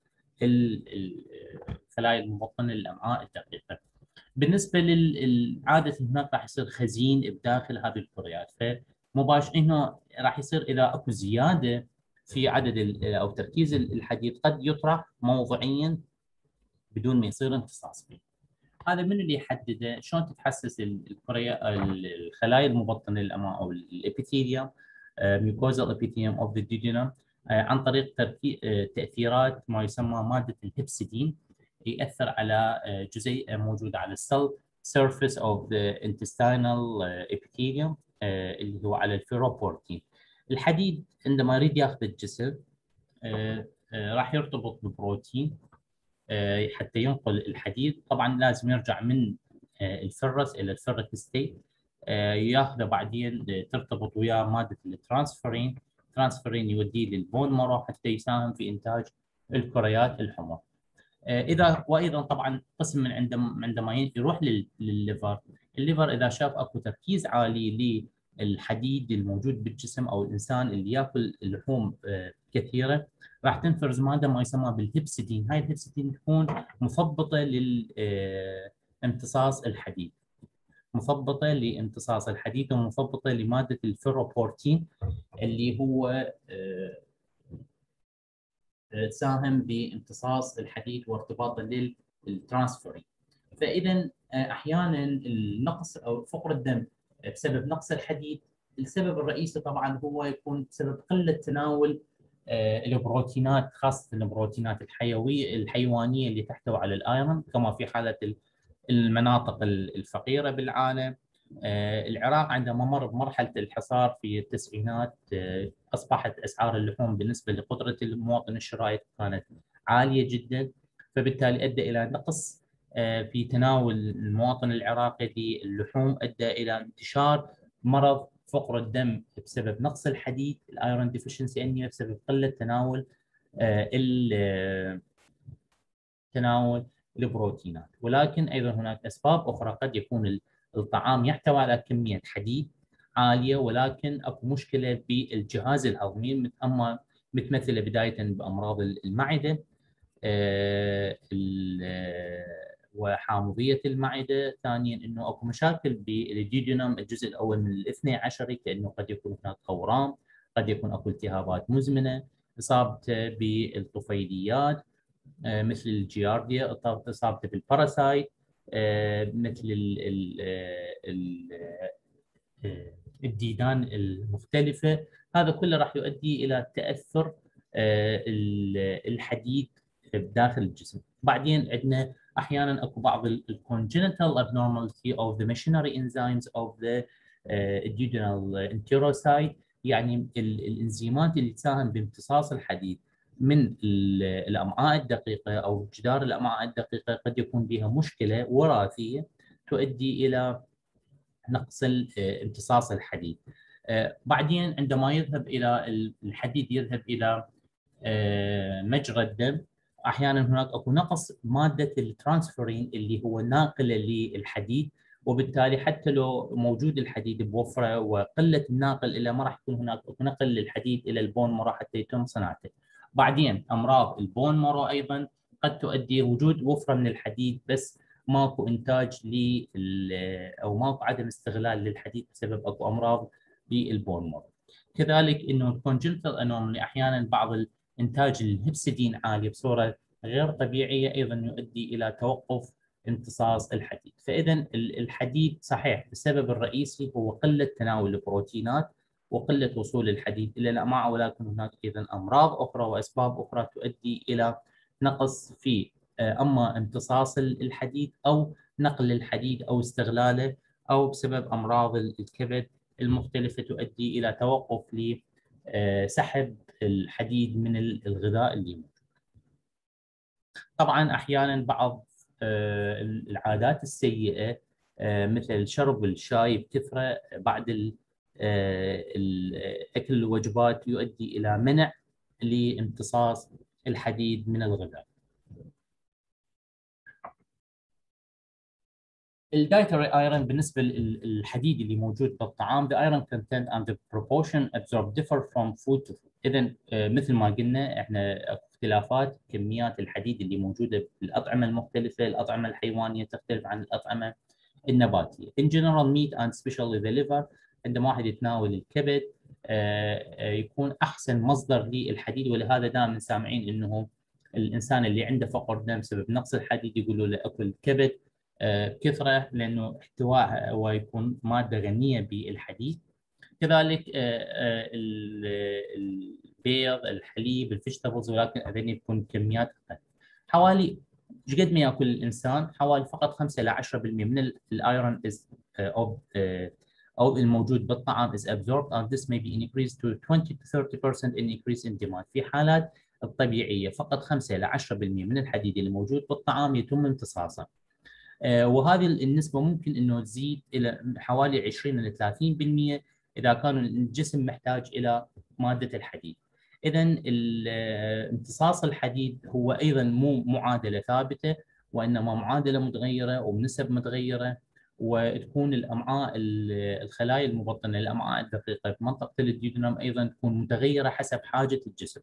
S2: الخلايا المبطنه للامعاء الدقيقه. بالنسبه للعاده هناك راح يصير خزين بداخل هذه الكريات، فمباشر هنا راح يصير اذا اكو زياده في عدد او تركيز الحديد قد يطرح موضعيا بدون ما يصير امتصاص به. هذا من اللي يحدده شلون تتحسس الكريا الخلايا المبطنه للامعاء او الابيثيليوم، ميوكوزال ابيثيليوم اوف ذا ديودنم، عن طريق تاثيرات ما يسمى ماده الهبسيدين، ياثر على جزيئه موجوده على السيل سيرفيس اوف ذا انتستينال ابيثيليوم اللي هو على الفيروبورتين. الحديد عندما يريد ياخذ الجسم راح يرتبط ببروتين حتى ينقل الحديد. طبعا لازم يرجع من الفرس الى الفرك ستيت، ياخذه بعدين ترتبط وياه ماده الترانسفيرين، ترانسفيرين يوديه للبون مارو حتى يساهم في انتاج الكريات الحمر. اذا وايضا طبعا قسم من عندما عندما يروح للليفر، الليفر اذا شاف اكو تركيز عالي للحديد الموجود بالجسم او الانسان اللي ياكل لحوم كثيره، راح تنفرز ماده ما يسمى بالهبسيدين. هاي الهبسيدين تكون مثبطه لامتصاص الحديد، مثبطه لامتصاص الحديد ومثبطه لماده الفيروبورتين اللي هو تساهم بامتصاص الحديد وارتباطه للترانسفيرين. فاذا احيانا النقص او فقر الدم بسبب نقص الحديد، السبب الرئيسي طبعا هو يكون بسبب قله تناول البروتينات، خاصه البروتينات الحيويه الحيوانيه اللي تحتوي على الايرون، كما في حاله المناطق الفقيره بالعالم. العراق عندما مر بمرحله الحصار في التسعينات اصبحت اسعار اللحوم بالنسبه لقدره المواطن الشرائي كانت عاليه جدا، فبالتالي ادى الى نقص في تناول المواطن العراقي للحوم، ادى الى انتشار مرض فقر الدم بسبب نقص الحديد، الايرون ديفيشنسي انيميا، بسبب قله تناول تناول البروتينات. ولكن ايضا هناك اسباب اخرى، قد يكون الطعام يحتوي على كميه حديد عاليه ولكن اكو مشكله بالجهاز الهضمي، اما متمثله بدايه بامراض المعده وحامضيه المعده، ثانيا انه اكو مشاكل بالديودنم الجزء الاول من الاثني عشري، كانه قد يكون هناك اورام، قد يكون اكو التهابات مزمنه، اصابته بالطفيليات مثل الجيارديا، اصابته بالباراسايت مثل ال ال الديدان المختلفه. هذا كله راح يؤدي الى تاثر الحديد داخل الجسم. بعدين عندنا احيانا اكو بعض الكونجنتال abnormality of the machinery enzymes of the duodenal enterocyte، يعني الانزيمات اللي تساهم بامتصاص الحديد من الامعاء الدقيقه او جدار الامعاء الدقيقه قد يكون بها مشكله وراثيه تؤدي الى نقص امتصاص الحديد. بعدين عندما يذهب الى الحديد يذهب الى مجرى الدم، احيانا هناك اكو نقص ماده الترانسفيرين اللي هو ناقله للحديد، وبالتالي حتى لو موجود الحديد بوفره وقله الناقل الى ما راح يكون هناك نقل للحديد الى البون مارو حتى يتم صناعته. بعدين امراض البون مارو ايضا قد تؤدي وجود وفره من الحديد بس ماكو انتاج ل او ماكو عدم استغلال للحديد بسبب اكو امراض بالبون مارو. كذلك انه الكونجنتال انومالي احيانا بعض انتاج الهبسيدين عالي بصوره غير طبيعيه ايضا يؤدي الى توقف امتصاص الحديد. فاذا الحديد صحيح السبب الرئيسي هو قله تناول البروتينات وقله وصول الحديد الى الامعاء، ولكن هناك ايضا امراض اخرى واسباب اخرى تؤدي الى نقص في اما امتصاص الحديد او نقل الحديد او استغلاله، او بسبب امراض الكبد المختلفه تؤدي الى توقف لسحب الحديد من الغذاء اللي موجود. طبعا احيانا بعض العادات السيئه مثل شرب الشاي بكثره بعد اكل الوجبات يؤدي الى منع لامتصاص الحديد من الغذاء. الدايتري ايرون بالنسبه للحديد اللي موجود بالطعام، the iron content and the proportion absorbed differ from food to food. اذا مثل ما قلنا احنا اختلافات كميات الحديد اللي موجوده في الاطعمه المختلفه، الاطعمه الحيوانيه تختلف عن الاطعمه النباتيه. In general meat and especially the liver، عندما واحد يتناول الكبد يكون احسن مصدر للحديد، ولهذا دائما سامعين انه الانسان اللي عنده فقر دم بسبب نقص الحديد يقولوا له اكل كبد بكثره لانه احتوائها ويكون ماده غنيه بالحديد. كذلك البيض، الحليب، الفيجيتابلز، ولكن هذين يكون كميات اقل. حوالي ايش قد ما ياكل الانسان؟ حوالي فقط خمسة إلى عشرة بالمئة من الايرون is او او الموجود بالطعام is absorbed and this may be increased to twenty to thirty percent in increase in demand. في حالات الطبيعيه فقط خمسة إلى عشرة بالمئة من الحديد اللي موجود بالطعام يتم امتصاصه. وهذه النسبة ممكن أنه تزيد إلى حوالي عشرين إلى ثلاثين بالمئة إذا كان الجسم محتاج إلى مادة الحديد. إذا امتصاص الحديد هو أيضا مو معادلة ثابتة، وإنما معادلة متغيرة وبنسب متغيرة، وتكون الأمعاء الخلايا المبطنة الأمعاء الدقيقة في منطقة الديودنم أيضا تكون متغيرة حسب حاجة الجسم.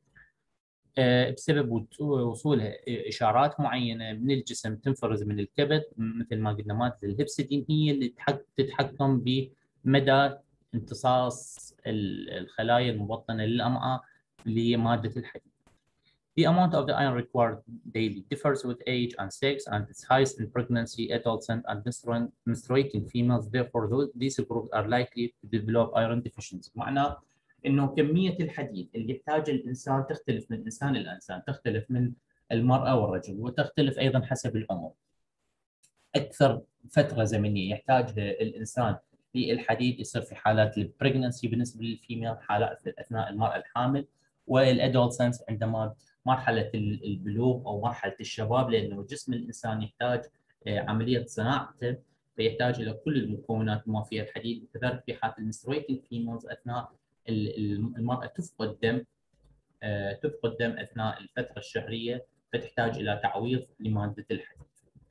S2: بسبب وصولها اشارات معينه من الجسم تنفرز من الكبد مثل ما قلنا ماده الهبسيدين هي اللي تتحكم بمدى امتصاص الخلايا المبطنه للامعاء لماده الحديد. The amount of the iron required daily differs with age and sex and is highest in pregnancy, adolescent and menstruating females. Therefore, these groups are likely to develop iron deficiency. معناه انه كميه الحديد اللي يحتاجها الانسان تختلف من انسان الى انسان، تختلف من المراه والرجل، وتختلف ايضا حسب العمر. اكثر فتره زمنيه يحتاجها الانسان للحديد يصير في حالات البريجنسي بالنسبه للفيميل، حالات اثناء المراه الحامل، والادولسنس عندما مرحله البلوغ او مرحله الشباب، لانه جسم الانسان يحتاج عمليه صناعته فيحتاج الى كل المكونات ما فيها الحديد. وكذلك في حاله المنستريتنج فيميلز اثناء المرأة تفقد دم تفقد دم أثناء الفترة الشهرية فتحتاج إلى تعويض لمادة الحديد.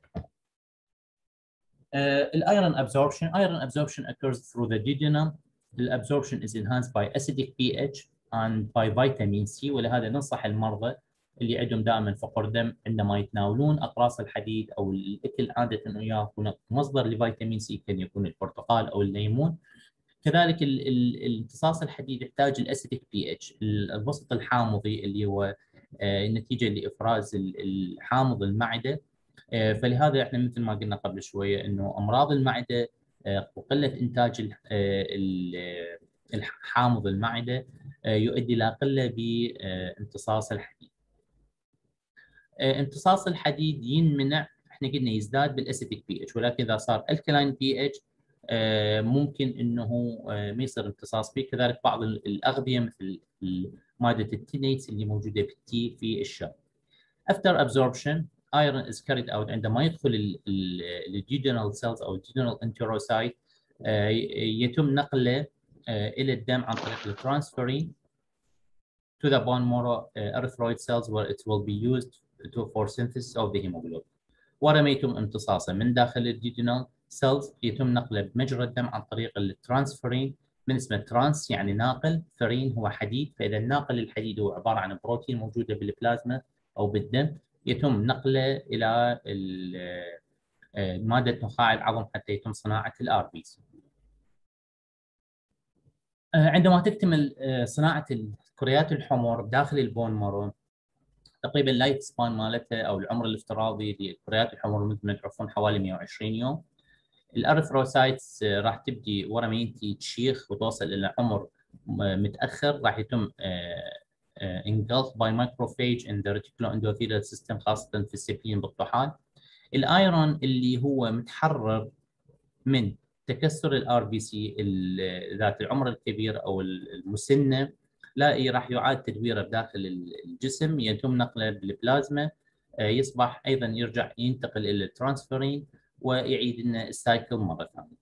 S2: الأيرون absorption iron absorption occurs through the duodenum. The absorption is enhanced by acidic pH and by vitamin C، ولهذا ننصح المرضى اللي عندهم دائما فقر دم عندما يتناولون أقراص الحديد أو الأكل عادة أنه يكون مصدر لفيتامين سي، كان يكون البرتقال أو الليمون. كذلك الامتصاص الحديد يحتاج الاسيديك بي اتش، الوسط الحامضي اللي هو نتيجه لافراز الحامض المعده. فلهذا احنا مثل ما قلنا قبل شويه انه امراض المعده وقله انتاج الحامض المعده يؤدي الى قله بامتصاص الحديد. امتصاص الحديد ينمنع، احنا قلنا يزداد بالاسيديك بي اتش، ولكن اذا صار الكلاين بي اتش ممكن انه ما يصير امتصاص به. كذلك بعض الاغذيه مثل ماده التينيتس اللي موجوده بالتي في الشاب. After absorption iron is carried out عندما يدخل الجيجينال cells او الجيجينال انتروسايت يتم نقله الى الدم عن طريق الترانسفيرين to the bone marrow erythroid cells where it will be used to for synthesis of the hemoglobin. ورا ما يتم امتصاصه من داخل الجيجينال cells يتم نقله بمجرى الدم عن طريق الترانسفيرين، من اسمه ترانس يعني ناقل، فرين هو حديد، فاذا الناقل الحديد هو عباره عن بروتين موجوده بالبلازما او بالدم يتم نقله الى ماده نخاع العظم حتى يتم صناعه الار بي سي. عندما تكتمل صناعه الكريات الحمر داخل البون مارو تقريبا اللايف سبان مالتها او العمر الافتراضي للكريات الحمر مثل ما تعرفون حوالي مئة وعشرين يوم. الارثروسايتس راح تبدي ورا ما ينتهي تشيخ وتوصل الى عمر متاخر، راح يتم engulfed by macrophage in the reticuloendothelial system خاصه في السبلين بالطحال. الايرون اللي هو متحرر من تكسر الار بي سي ذات العمر الكبير او المسنه لا راح يعاد تدويره بداخل الجسم، يتم نقله بالبلازما، يصبح ايضا يرجع ينتقل الى الترانسفيرين ويعيد لنا السايكل مره ثانيه.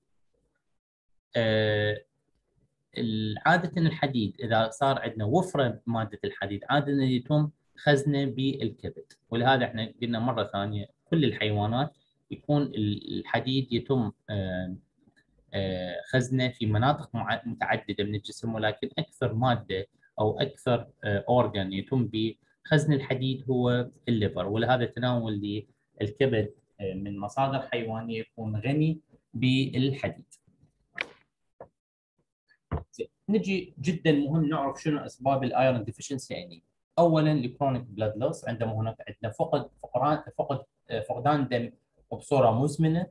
S2: عاده الحديد اذا صار عندنا وفره ماده الحديد عاده يتم خزنه بالكبد، ولهذا احنا قلنا مره ثانيه كل الحيوانات يكون الحديد يتم خزنه في مناطق متعدده من الجسم، ولكن اكثر ماده او اكثر اورجان يتم بخزن الحديد هو الليفر، ولهذا تناول للكبد من مصادر حيوانيه يكون غني بالحديد. نجي جدا مهم نعرف شنو اسباب الايرون ديفيشنسي انيميا. اولا الكرونيك بلاد لوس، عندما هناك عندنا فقد فقدان فقد فقدان دم وبصوره مزمنه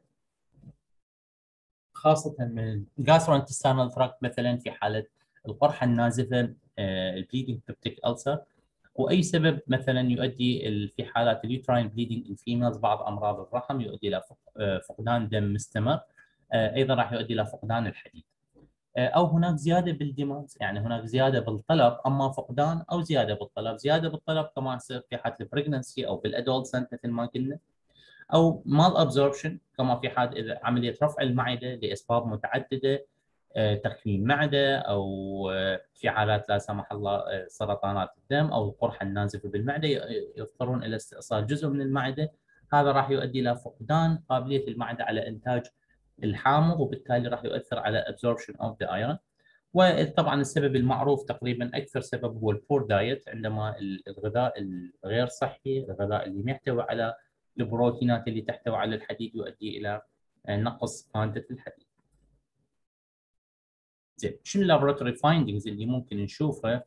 S2: خاصه من جاستروانتستينال تراكت مثلا في حاله القرحه النازفه البليدنج بيبتيك ألسر، واي سبب مثلا يؤدي في حالات اليوتراين بليدنج ان فيميلز بعض امراض الرحم يؤدي الى فقدان دم مستمر، ايضا راح يؤدي الى فقدان الحديد. او هناك زياده بالديماند، يعني هناك زياده بالطلب، اما فقدان او زياده بالطلب، زياده بالطلب كما يصير في حاله البريجنسي او بالادولسنت مثل ما قلنا، او مال ابزوربشن كما في حال اذا عمليه رفع المعده لاسباب متعدده، تكميم معده او في حالات لا سمح الله سرطانات الدم او القرحه النازفه بالمعده يضطرون الى استئصال جزء من المعده، هذا راح يؤدي الى فقدان قابليه المعده على انتاج الحامض وبالتالي راح يؤثر على absorption of the iron. وطبعا السبب المعروف تقريبا اكثر سبب هو البور دايت، عندما الغذاء الغير صحي، الغذاء اللي ما يحتوي على البروتينات اللي تحتوي على الحديد يؤدي الى نقص ماده الحديد. زين، شنو اللابوراتوري فايندينجز اللي ممكن نشوفها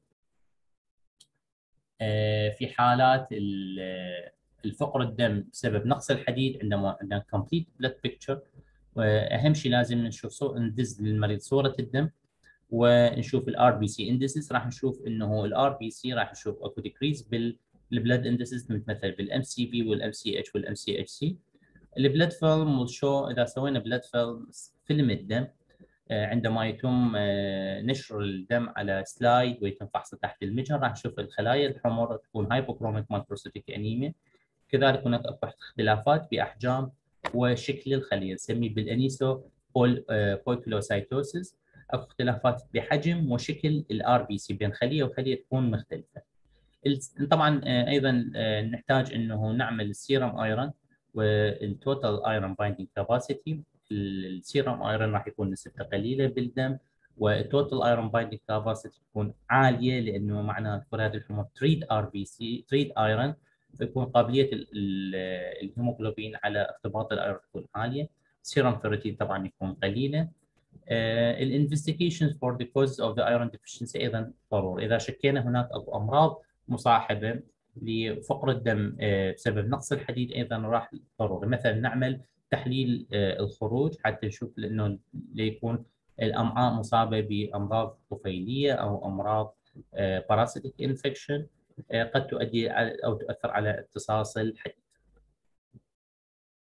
S2: في حالات الفقر الدم بسبب نقص الحديد عندما عندنا كومبليت بلاد بيكتشر؟ واهم شيء لازم نشوف ندز للمريض صوره الدم ونشوف الار بي سي اندسز، راح نشوف انه الار بي سي راح نشوف اكو ديكريز بالبلاد اندسز مثل بالام سي بي والام سي اتش والام سي اتش سي. البلاد فيلم والشو اذا سوينا بلاد فيلم فيلم الدم عندما يتم نشر الدم على سلايد ويتم فحصه تحت المجهر راح نشوف الخلايا الحمر تكون هايبوكروميك ماكروسيتيك انيميا. كذلك هناك اختلافات باحجام وشكل الخليه نسميه بالانيسو بويكلوسايتوسيس، اكو اختلافات بحجم وشكل الار بي سي بين خليه وخليه تكون مختلفه. طبعا ايضا نحتاج انه نعمل السيرم ايرون والتوتال ايرون بايندينج كاباسيتي. السيرم ايرون راح يكون نسبته قليله بالدم، والتوتال ايرون بايندينج كاباسيتي تكون عاليه لانه معناه كرات الحمر تريد ار بي سي تريد ايرون، فيكون قابليه الهيموغلوبين على ارتباط الايرون تكون عاليه. سيرم فيرتين طبعا يكون قليله. الانفستيجيشن فور ذا كوزز اوف ذا ايرون ديفيشنسي ايضا ضروري، اذا شكينا هناك امراض مصاحبه لفقر الدم بسبب نقص الحديد ايضا راح ضروري، مثلا نعمل تحليل الخروج حتى نشوف انه ليكون الامعاء مصابه بامراض طفيليه او امراض باراسيتيك انفكشن قد تؤدي او تؤثر على امتصاص الحديد.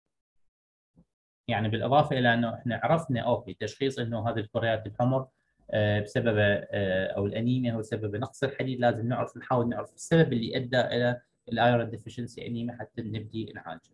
S2: يعني بالاضافه الى انه احنا عرفنا اوكي تشخيص انه هذه الكريات الحمر بسبب او الانيميا هو سبب نقص الحديد. لازم نعرف نحاول نعرف السبب اللي ادى الى الايرون ديفيشنسي انيميا حتى نبدي نعالجه.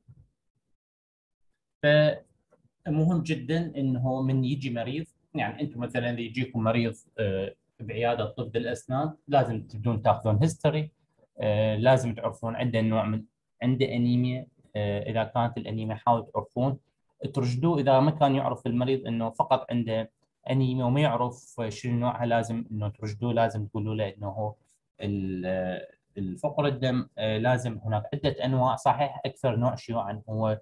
S2: فمهم جدا انه من يجي مريض، يعني انتم مثلا اذا يجيكم مريض بعياده طب الاسنان لازم تبدون تاخذون هيستوري، لازم تعرفون عنده نوع من عنده انيميا. اذا كانت الانيميا حاولوا تعرفون ترشدوه. اذا ما كان يعرف المريض انه فقط عنده انيميا وما يعرف شنو نوعها، لازم انه ترشدوه، لازم تقولوا له انه هو الفقر الدم لازم هناك عده انواع. صحيح اكثر نوع شيوعا هو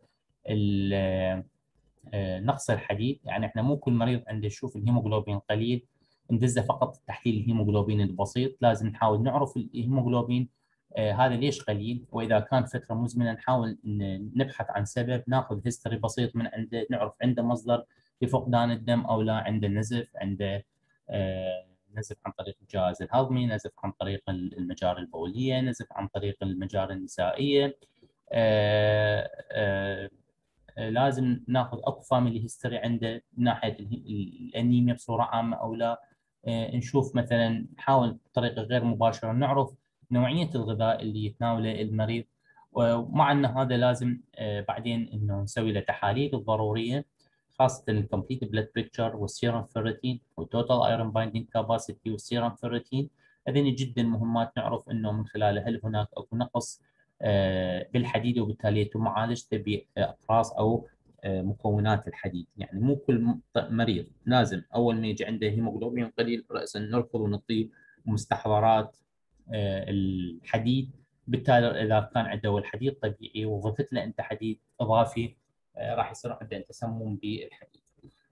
S2: نقص الحديد، يعني احنا مو كل مريض عنده يشوف الهيموغلوبين قليل ندزه فقط تحليل الهيموغلوبين البسيط. لازم نحاول نعرف الهيموغلوبين آه هذا ليش قليل، واذا كان فتره مزمنه نحاول نبحث عن سبب، ناخذ هيستوري بسيط من عنده، نعرف عنده مصدر لفقدان الدم او لا، عنده نزف، عنده آه نزف عن طريق الجهاز الهضمي، نزف عن طريق المجاري البوليه، نزف عن طريق المجاري النسائيه. آه آه لازم ناخذ اكو فاميلي هيستوري عنده من ناحيه الانيميا بصوره عامه او لا. نشوف مثلا نحاول بطريقه غير مباشره نعرف نوعيه الغذاء اللي يتناوله المريض، ومع ان هذا لازم بعدين انه نسوي له تحاليل الضروريه، خاصه الكومبليت بلاد بيكتشر والسيرم فيرتين والتوتال ايرون بايندينج كاباسيتي والسيرم فيرتين. هذين جدا مهمات نعرف انه من خلاله هل هناك اكو نقص بالحديد، وبالتالي يتم معالجته باقراص او مكونات الحديد. يعني مو كل مريض لازم اول ما يجي عنده هيموغلوبين قليل راسا نرفض ونعطيه مستحضرات الحديد. بالتالي اذا كان عنده الحديد طبيعي وضفت له انت حديد اضافي راح يصير عنده تسمم بالحديد.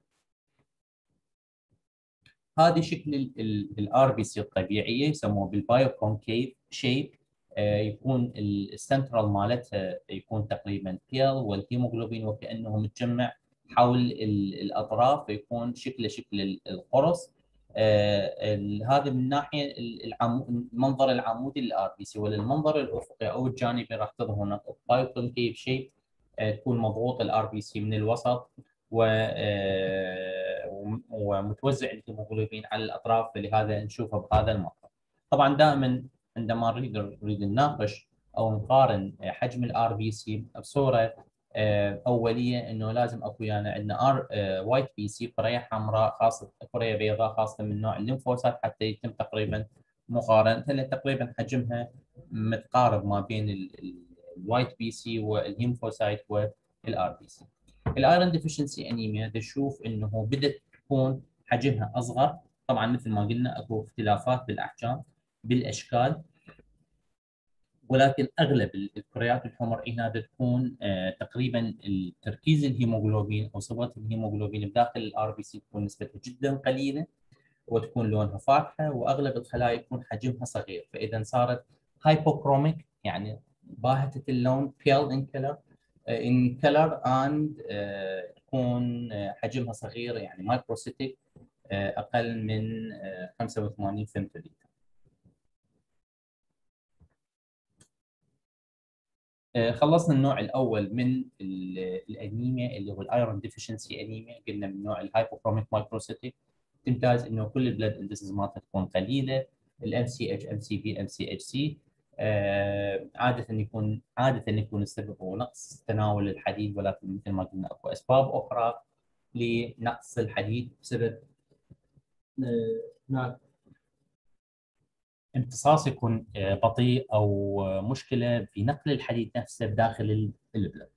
S2: هذه شكل الار بي سي الطبيعيه يسموه بالبايو كونكيف شيب. يكون السنترال مالتها يكون تقريبا بيل، والهيموغلوبين وكانه متجمع حول الاطراف، يكون شكله شكل القرص. هذا من ناحيه المنظر العمودي للار بي سي، وللمنظر الافقي او الجانبي راح تظهر هناك بايو كونكيف شيب، تكون مضغوط الار بي سي من الوسط ومتوزع الهيموغلوبين على الاطراف، فلهذا نشوفها بهذا المنظر. طبعا دائما عندما نريد نريد نناقش او نقارن حجم الار بي سي بصوره اوليه، انه لازم اكو يعني عندنا ار وايت بي سي قريه حمراء خاصه قريه بيضاء خاصه من نوع الليمفوسات، حتى يتم تقريبا مقارنتها، لان تقريبا حجمها متقارب ما بين الوايت بي سي والهيمفوسايت والار بي سي. الايرون ديفيشنسي انيميا تشوف انه بدات تكون حجمها اصغر، طبعا مثل ما قلنا اكو اختلافات بالاحجام بالاشكال، ولكن اغلب الكريات الحمر هنا تكون آه تقريبا تركيز الهيموغلوبين او صبغه الهيموغلوبين بداخل الار بي سي تكون نسبتها جدا قليله، وتكون لونها فاتحه، واغلب الخلايا يكون حجمها صغير، فاذا صارت هايبوكروميك يعني باهته اللون pale in color in color and uh, تكون حجمها صغير يعني مايكروسيتيك اقل من خمسة وثمانين فيمتوليتر. خلصنا النوع الاول من الانيميا اللي هو الايرون ديفيشنسي انيميا، قلنا من نوع الهايبوكروميك مايكروسيتيك، تمتاز انه كل البلاد اندسز مالتها تكون قليله، الام سي اتش ام سي في ام سي اتش سي عاده يكون عاده يكون السبب هو نقص تناول الحديد، ولكن مثل ما قلنا اكو اسباب اخرى لنقص الحديد بسبب هناك امتصاص يكون بطيء او مشكله في نقل الحديد نفسه داخل البلد.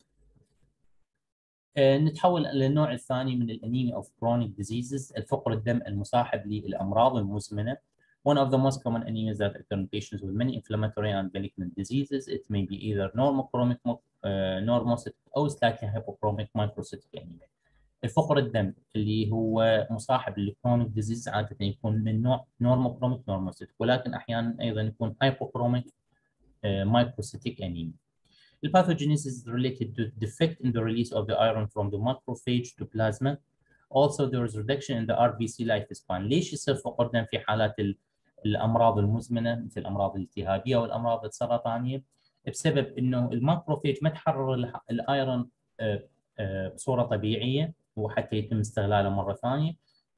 S2: نتحول للنوع الثاني من الانيميا اوف كرونيك ديزيزز، الفقر الدم المصاحب للامراض المزمنه. One of the most common anemias that occur in patients with many inflammatory and malignant diseases. It may be either normochromic, uh, normocytic أو slightly hypochromic microcytic anemia. الفقر الدم اللي هو مصاحب للكرونيك ديزيز عادة يكون من نوع نورموكروميك نورموسيتيك، ولكن أحيانا أيضا يكون hypochromic microcytic anemia. The pathogenesis is related to defect in the release of the iron from the macrophage to plasma. Also there is reduction in the ار بي سي lifespan. ليش يصير فقر دم في حالات الأمراض المزمنة مثل الأمراض الالتهابية والأمراض السرطانية؟ بسبب إنه الماكروفيج ما تحرر الايرون بصورة طبيعية وحتى يتم استغلاله مرة ثانية،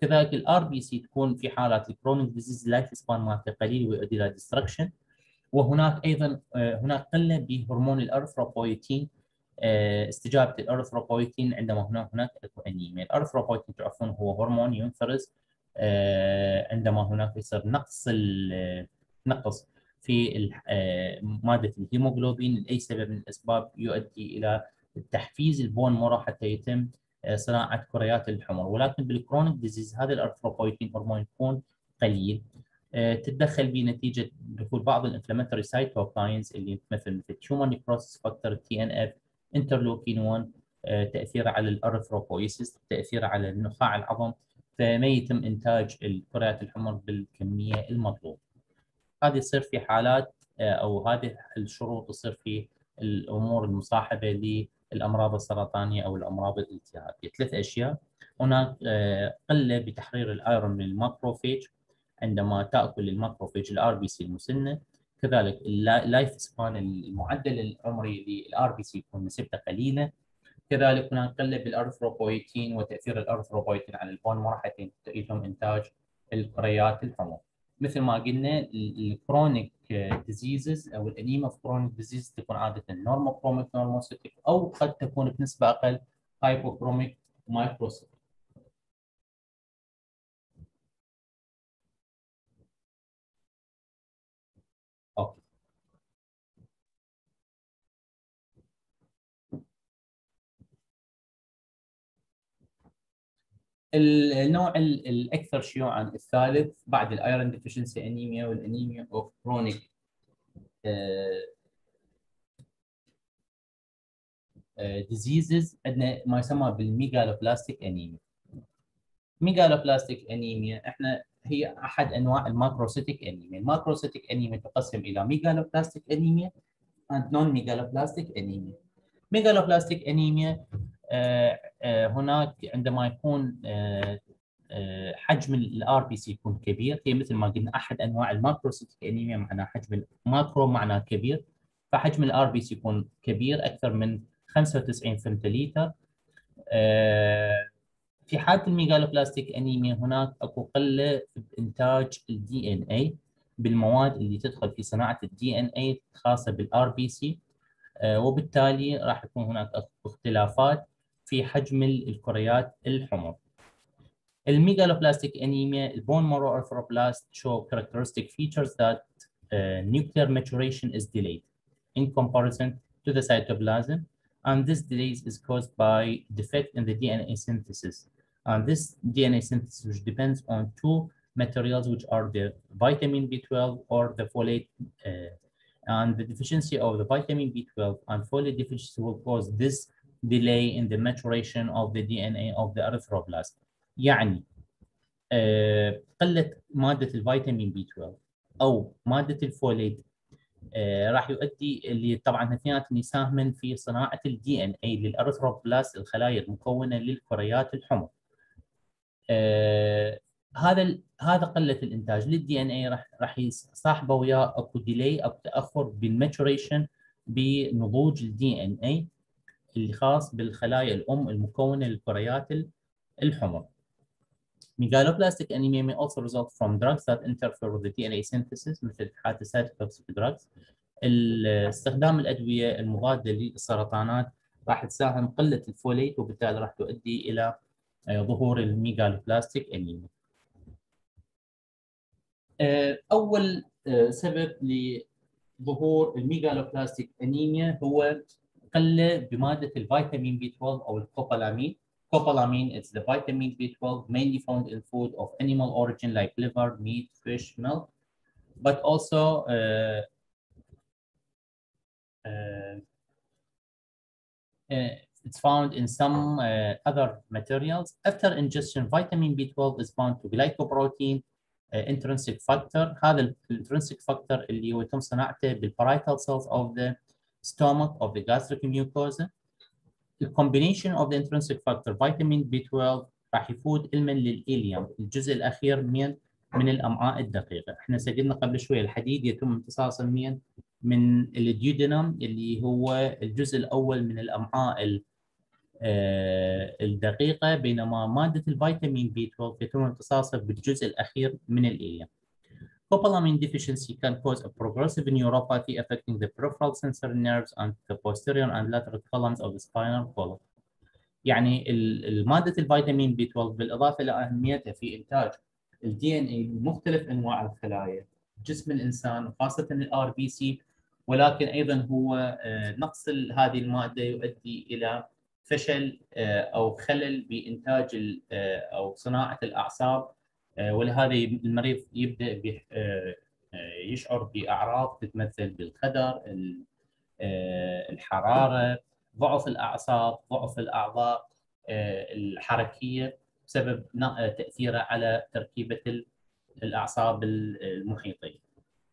S2: كذلك الار بي سي تكون في حالات الكرونيك ديزيز لايف سبان مالته قليل ويؤدي الى ديستركشن. وهناك ايضا هناك قله بهرمون الارثروبويتين، استجابه الارثروبويتين عندما هناك هناك انيميا. الارثروبويتين تعرفون هو هرمون ينفرز عندما هناك يصير نقص نقص في ماده الهيموغلوبين لاي سبب من الاسباب يؤدي الى تحفيز البون مورو حتى يتم صناعه كريات الحمر. ولكن بالكرونيك ديزيز هذا الارثروبويتين هرمون يكون قليل، تتدخل بنتيجه دخول بعض الانفلاماتوري سايتوكاينز اللي مثل مثل تيومر نيكروسيس فاكتور تي ان اف، انترلوكين واحد، تاثير على الارثروبويسيس، تاثير على نخاع العظم، فما يتم انتاج الكريات الحمر بالكميه المطلوبه. هذه تصير في حالات او هذه الشروط تصير في الامور المصاحبه للامراض السرطانيه او الامراض الالتهابيه. ثلاث اشياء: هناك قله بتحرير الايرون من الماكروفيج عندما تاكل الماكروفيج الار بي سي المسنه. كذلك اللايف سبان المعدل العمري للار بي سي يكون نسبته قليله. كذلك هناك قله بالارثروبويتين وتاثير الارثروبويتين على البون مارو حتى يتم انتاج الكريات الحمر. مثل ما قلنا الكرونيك ديزيزز او الانيما في كرونيك ديزيز تكون عاده نورموكروميك نورموسيتيك او قد تكون بنسبه اقل هايبوكروميك مايكروسيتيك. اوكي. النوع الاكثر شيوعا الثالث بعد الايرون ديفيشنسي انيميا والانيميا اوف كرونيك ديزيزز عندنا ما يسمى بالميجالوبلاستيك انيميا. ميجالوبلاستيك انيميا احنا هي احد انواع الماكروسيتيك انيميا. الماكروسيتيك انيميا تقسم الى ميجالوبلاستيك انيميا and non megaloblastic انيميا. ميجالوبلاستيك انيميا آه آه هناك عندما يكون آه آه حجم الار بي سي يكون كبير، هي مثل ما قلنا احد انواع الماكروسيتيك انيميا، معناه حجم الماكرو معناه كبير، فحجم الار بي سي يكون كبير اكثر من خمسة وتسعين فيمتوليتر. آه في حاله الميجالوبلاستيك انيميا هناك اكو قله بانتاج الدي ان اي بالمواد اللي تدخل في صناعه الدي ان اي خاصه بالار بي سي، وبالتالي راح يكون هناك اختلافات في حجم الكريات الحمر. الميجالوبلاستيك انيميا البون مارو arthroblast show characteristic features that uh, nuclear maturation is delayed in comparison to the cytoplasm, and this delay is caused by defect in the D N A synthesis. And this D N A synthesis which depends on two materials which are the vitamin B twelve or the folate, uh, and the deficiency of the vitamin B twelve and folate deficiency will cause this delay in the maturation of the D N A of the erythroblast. يعني uh, قلة مادة الفيتامين بي اثنا عشر أو مادة الفوليت آه راح يؤدي اللي طبعا اثنيناتهم يساهمن في صناعه الدي ان اي للارثروبلاست الخلايا المكونه للكريات الحمر. آه هذا هذا قله الانتاج للدي ان اي راح راح يصاحبه وياه اكو ديلي او تاخر بالماتوريشن بنضوج الدي ان اي اللي خاص بالخلايا الام المكونه للكريات الحمر. Megaloblastic anemia may also result from drugs that interfere with the D N A synthesis مثل حالة cytotoxic drugs. استخدام الأدوية المضادة للسرطانات راح تساهم قلة الفوليت وبالتالي راح تؤدي إلى ظهور الميجالوبلاستيك أنيميا. أول سبب لظهور الميجالوبلاستيك أنيميا هو قلة بمادة الفيتامين بي اثنا عشر أو الكوبالامين. Copalamin is the vitamin B twelve mainly found in food of animal origin like liver, meat, fish, milk, but also uh, uh, uh, it's found in some uh, other materials. After ingestion, vitamin B twelve is bound to glycoprotein uh, intrinsic factor. هذا الintrinsic factor اللي هو يتم صناعته بالparietal cells of the stomach of the gastric mucosa. The combination of the intrinsic factor vitamin B twelve راح يفوت علما للإليوم الجزء الأخير من من الأمعاء الدقيقة. احنا سجلنا قبل شوية الحديد يتم امتصاصه من من الديودينم اللي هو الجزء الأول من الأمعاء الدقيقة، بينما مادة الفيتامين بي اثنا عشر يتم امتصاصها بالجزء الأخير من الإليا. Cobalamin deficiency can cause a progressive neuropathy affecting the peripheral sensory nerves and the posterior and lateral columns of the spinal column. يعني مادة الفيتامين بي اثنا عشر بالإضافة إلى أهميتها في إنتاج الدي إن إيه بمختلف أنواع الخلايا جسم الإنسان وخاصة الآر بي سي، ولكن أيضا هو نقص هذه المادة يؤدي إلى فشل أو خلل بإنتاج أو صناعة الأعصاب، ولهذا المريض يبدأ يشعر بأعراض تتمثل بالخدر، الحرارة، ضعف الأعصاب، ضعف الأعضاء الحركية بسبب تأثيره على تركيبة الأعصاب المحيطية.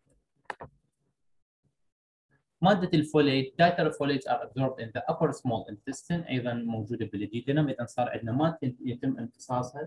S2: مادة الفوليت، dietary folates are absorbed in the upper small intestine، أيضا موجودة بالجيجينم. إذا صار عندنا مادة يتم امتصاصها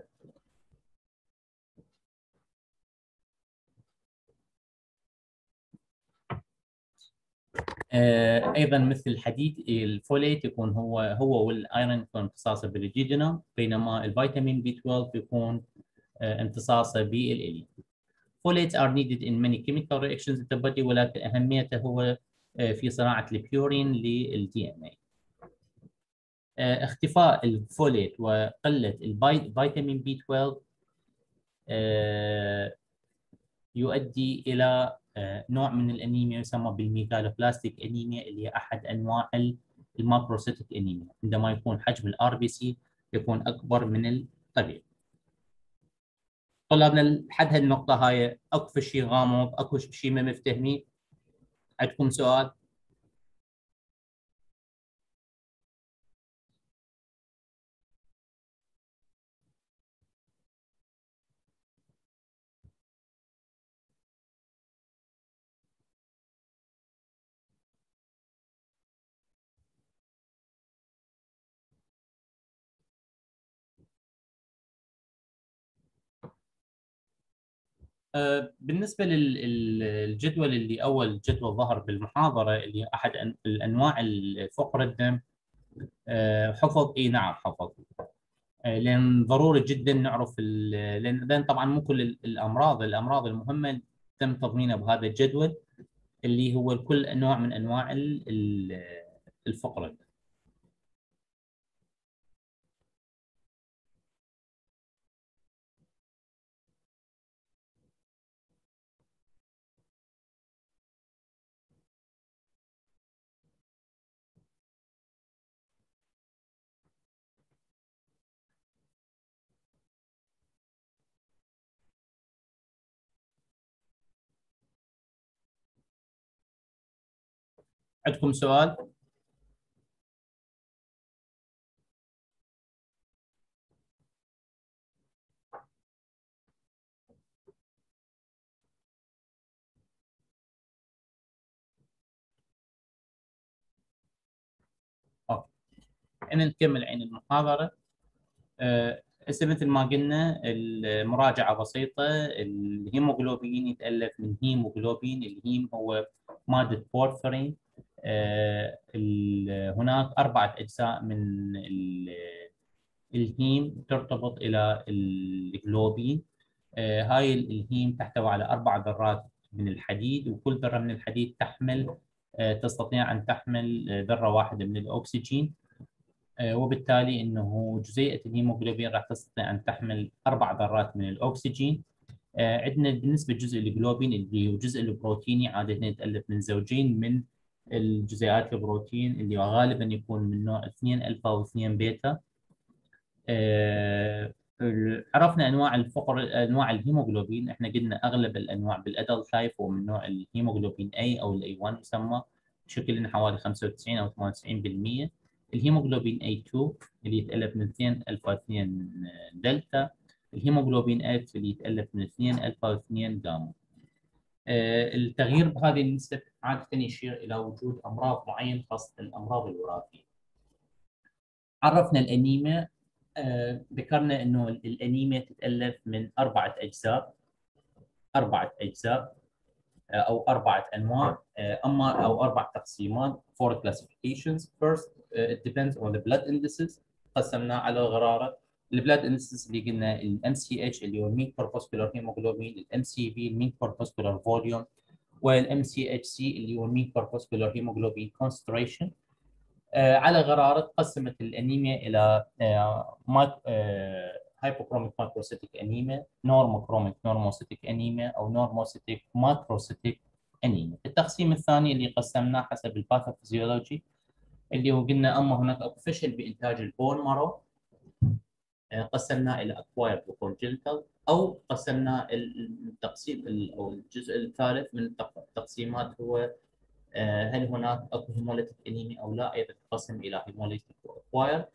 S2: ايضا مثل الحديد، الفوليت يكون هو هو والايرون يكون امتصاصه بالجيجينم، بينما الفيتامين بي اثنا عشر يكون امتصاصه بالإليا. Folates are needed in many chemical reactions in the body، ولكن اهميته هو في صناعه البيورين للدي ان اي. اختفاء الفوليت وقله الفيتامين بي اثنا عشر يؤدي الى نوع من الانيميا يسمى بالميغالوبلاستيك انيميا، اللي هي احد انواع الماكروسيتيك انيميا، عندما يكون حجم الار بي سي يكون اكبر من الطبيعي. طلابنا لحد هالنقطه هاي اكو شيء غامض، اكو شيء ما مفتهمين؟ عندكم سؤال؟ بالنسبة للجدول اللي أول جدول ظهر بالمحاضرة اللي أحد الأنواع الفقر الدم، حفظ؟ إي نعم حفظ، لأن ضروري جدا نعرف، لأن طبعا مو كل الأمراض الأمراض المهمة تم تضمينها بهذا الجدول اللي هو كل نوع من أنواع الفقر الدم. عندكم سؤال؟ أوكي. أنا نكمل عين المحاضرة. هسه مثل ما قلنا المراجعة بسيطة. الهيموغلوبين يتألف من هيموغلوبين، الهيم هو مادة بورفرين. آه هناك أربعة أجزاء من الهيم ترتبط إلى الجلوبين. آه هاي الهيم تحتوي على أربع ذرات من الحديد، وكل ذرة من الحديد تحمل آه تستطيع أن تحمل ذرة واحدة من الأكسجين، وبالتالي انه جزيئه الهيموغلوبين راح تستطيع ان تحمل اربع ذرات من الاكسجين. عندنا بالنسبه لجزء الجلوبين اللي هو الجزء البروتيني، عاده يتالف من زوجين من الجزيئات البروتين اللي غالبا يكون من نوع اثنين الفا واثنين بيتا. عرفنا انواع الفقر، انواع الهيموغلوبين. احنا قلنا اغلب الانواع بالادلت لايف هو من نوع الهيموغلوبين اي او الاي واحد يسمى، بشكل حوالي خمسة وتسعين او ثمانية وتسعين بالمئة. الهيموغلوبين اي اثنين اللي يتألف من اثنين الفا اثنين دلتا. الهيموغلوبين اف اللي يتألف من اثنين الفا واثنين جاما. آه التغيير بهذه النسب عادة يشير إلى وجود أمراض معينة خاصة الأمراض الوراثية. عرفنا الأنيميا. آه ذكرنا أنه الأنيميا تتألف من أربعة أجزاء أربعة أجزاء أو أربعة أنواع، أما أو أربع تقسيمات. four classifications. First it depends on the blood indices. قسمناه على غراره. البلاد indices اللي قلنا الام سي اتش اللي هو المين كوربوسكولار هيموجلوبين، الام سي في المين كوربوسكولار فوليوم، والام سي اتش سي اللي هو المين كوربوسكولار هيموجلوبين كونسنتريشن. آه على غراره قسمت الانيميا الى آه ماك آه هايبوكروميك ماكروسيتيك انيميا، نورموكروميك نورموسيتيك انيميا، او نورموسيتيك ماكروسيتيك انيميا. التقسيم الثاني اللي قسمناه حسب الباثوفيزيولوجي اللي هو قلنا اما هناك اكو فشل بانتاج البون مارو، قسمناه الى اكوايرد وكونجنتال، او قسمنا التقسيم او الجزء الثالث من التقسيمات هو هل هناك اكو هيموليتيك انيميا او لا، ايضا تقسم الى هيموليتيك واكوايرد.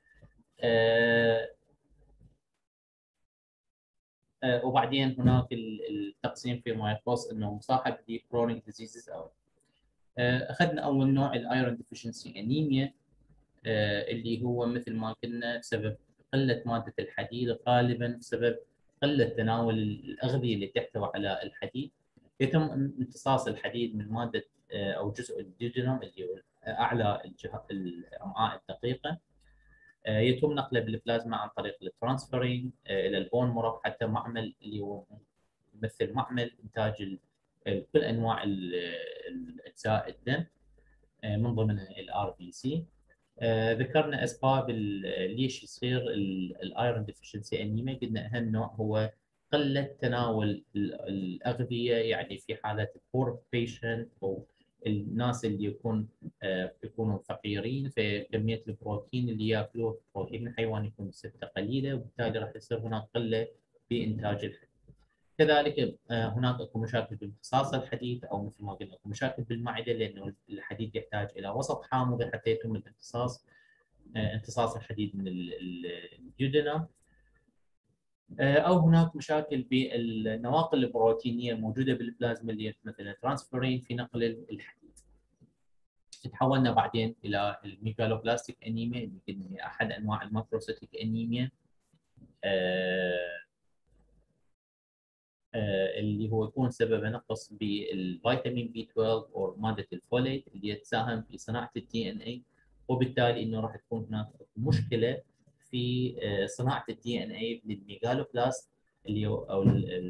S2: وبعدين هناك التقسيم فيما يخص انه مصاحب لكرونيك ديزيزز. او اخذنا اول نوع الايرون ديفيشنسي انيميا اللي هو مثل ما قلنا بسبب قله ماده الحديد، غالبا بسبب قله تناول الاغذيه اللي تحتوي على الحديد. يتم امتصاص الحديد من ماده او جزء الديودينوم اللي هو اعلى الامعاء الدقيقه، يتم نقله بالبلازما عن طريق الترانسفيرين الى البون مارو حتى معمل اللي هو مثل معمل انتاج كل انواع اجزاء الدم من ضمنها الار بي سي. ذكرنا اسباب ليش يصير الايرون ديفيشنسي انيميا، قلنا اهم نوع هو قله تناول الاغذيه، يعني في حاله بور بيشنت او الناس اللي يكون يكونوا فقيرين، فكميه البروتين اللي ياكلوه بروتين الحيوان يكون بسته قليله، وبالتالي راح يصير هناك قله بانتاج الحديد. كذلك هناك اكو مشاكل بامتصاص الحديد، او مثل ما قلنا اكو مشاكل بالمعده لانه الحديد يحتاج الى وسط حامضي حتى يتم الامتصاص امتصاص الحديد من الديودينم. او هناك مشاكل بالنواقل البروتينيه الموجوده بالبلازما اللي مثل ترانسفيرين في نقل الحديد. تحولنا بعدين الى الميجالوبلاستيك انيميا اللي قلنا احد انواع الماكروسيتيك انيميا، آه آه اللي هو يكون سببه نقص بالفيتامين بي اثناشر او ماده الفوليت اللي تساهم في صناعه الدي ان اي، وبالتالي انه راح تكون هناك مشكله في آه صناعه الدي ان اي للميجالوبلاست اللي هو او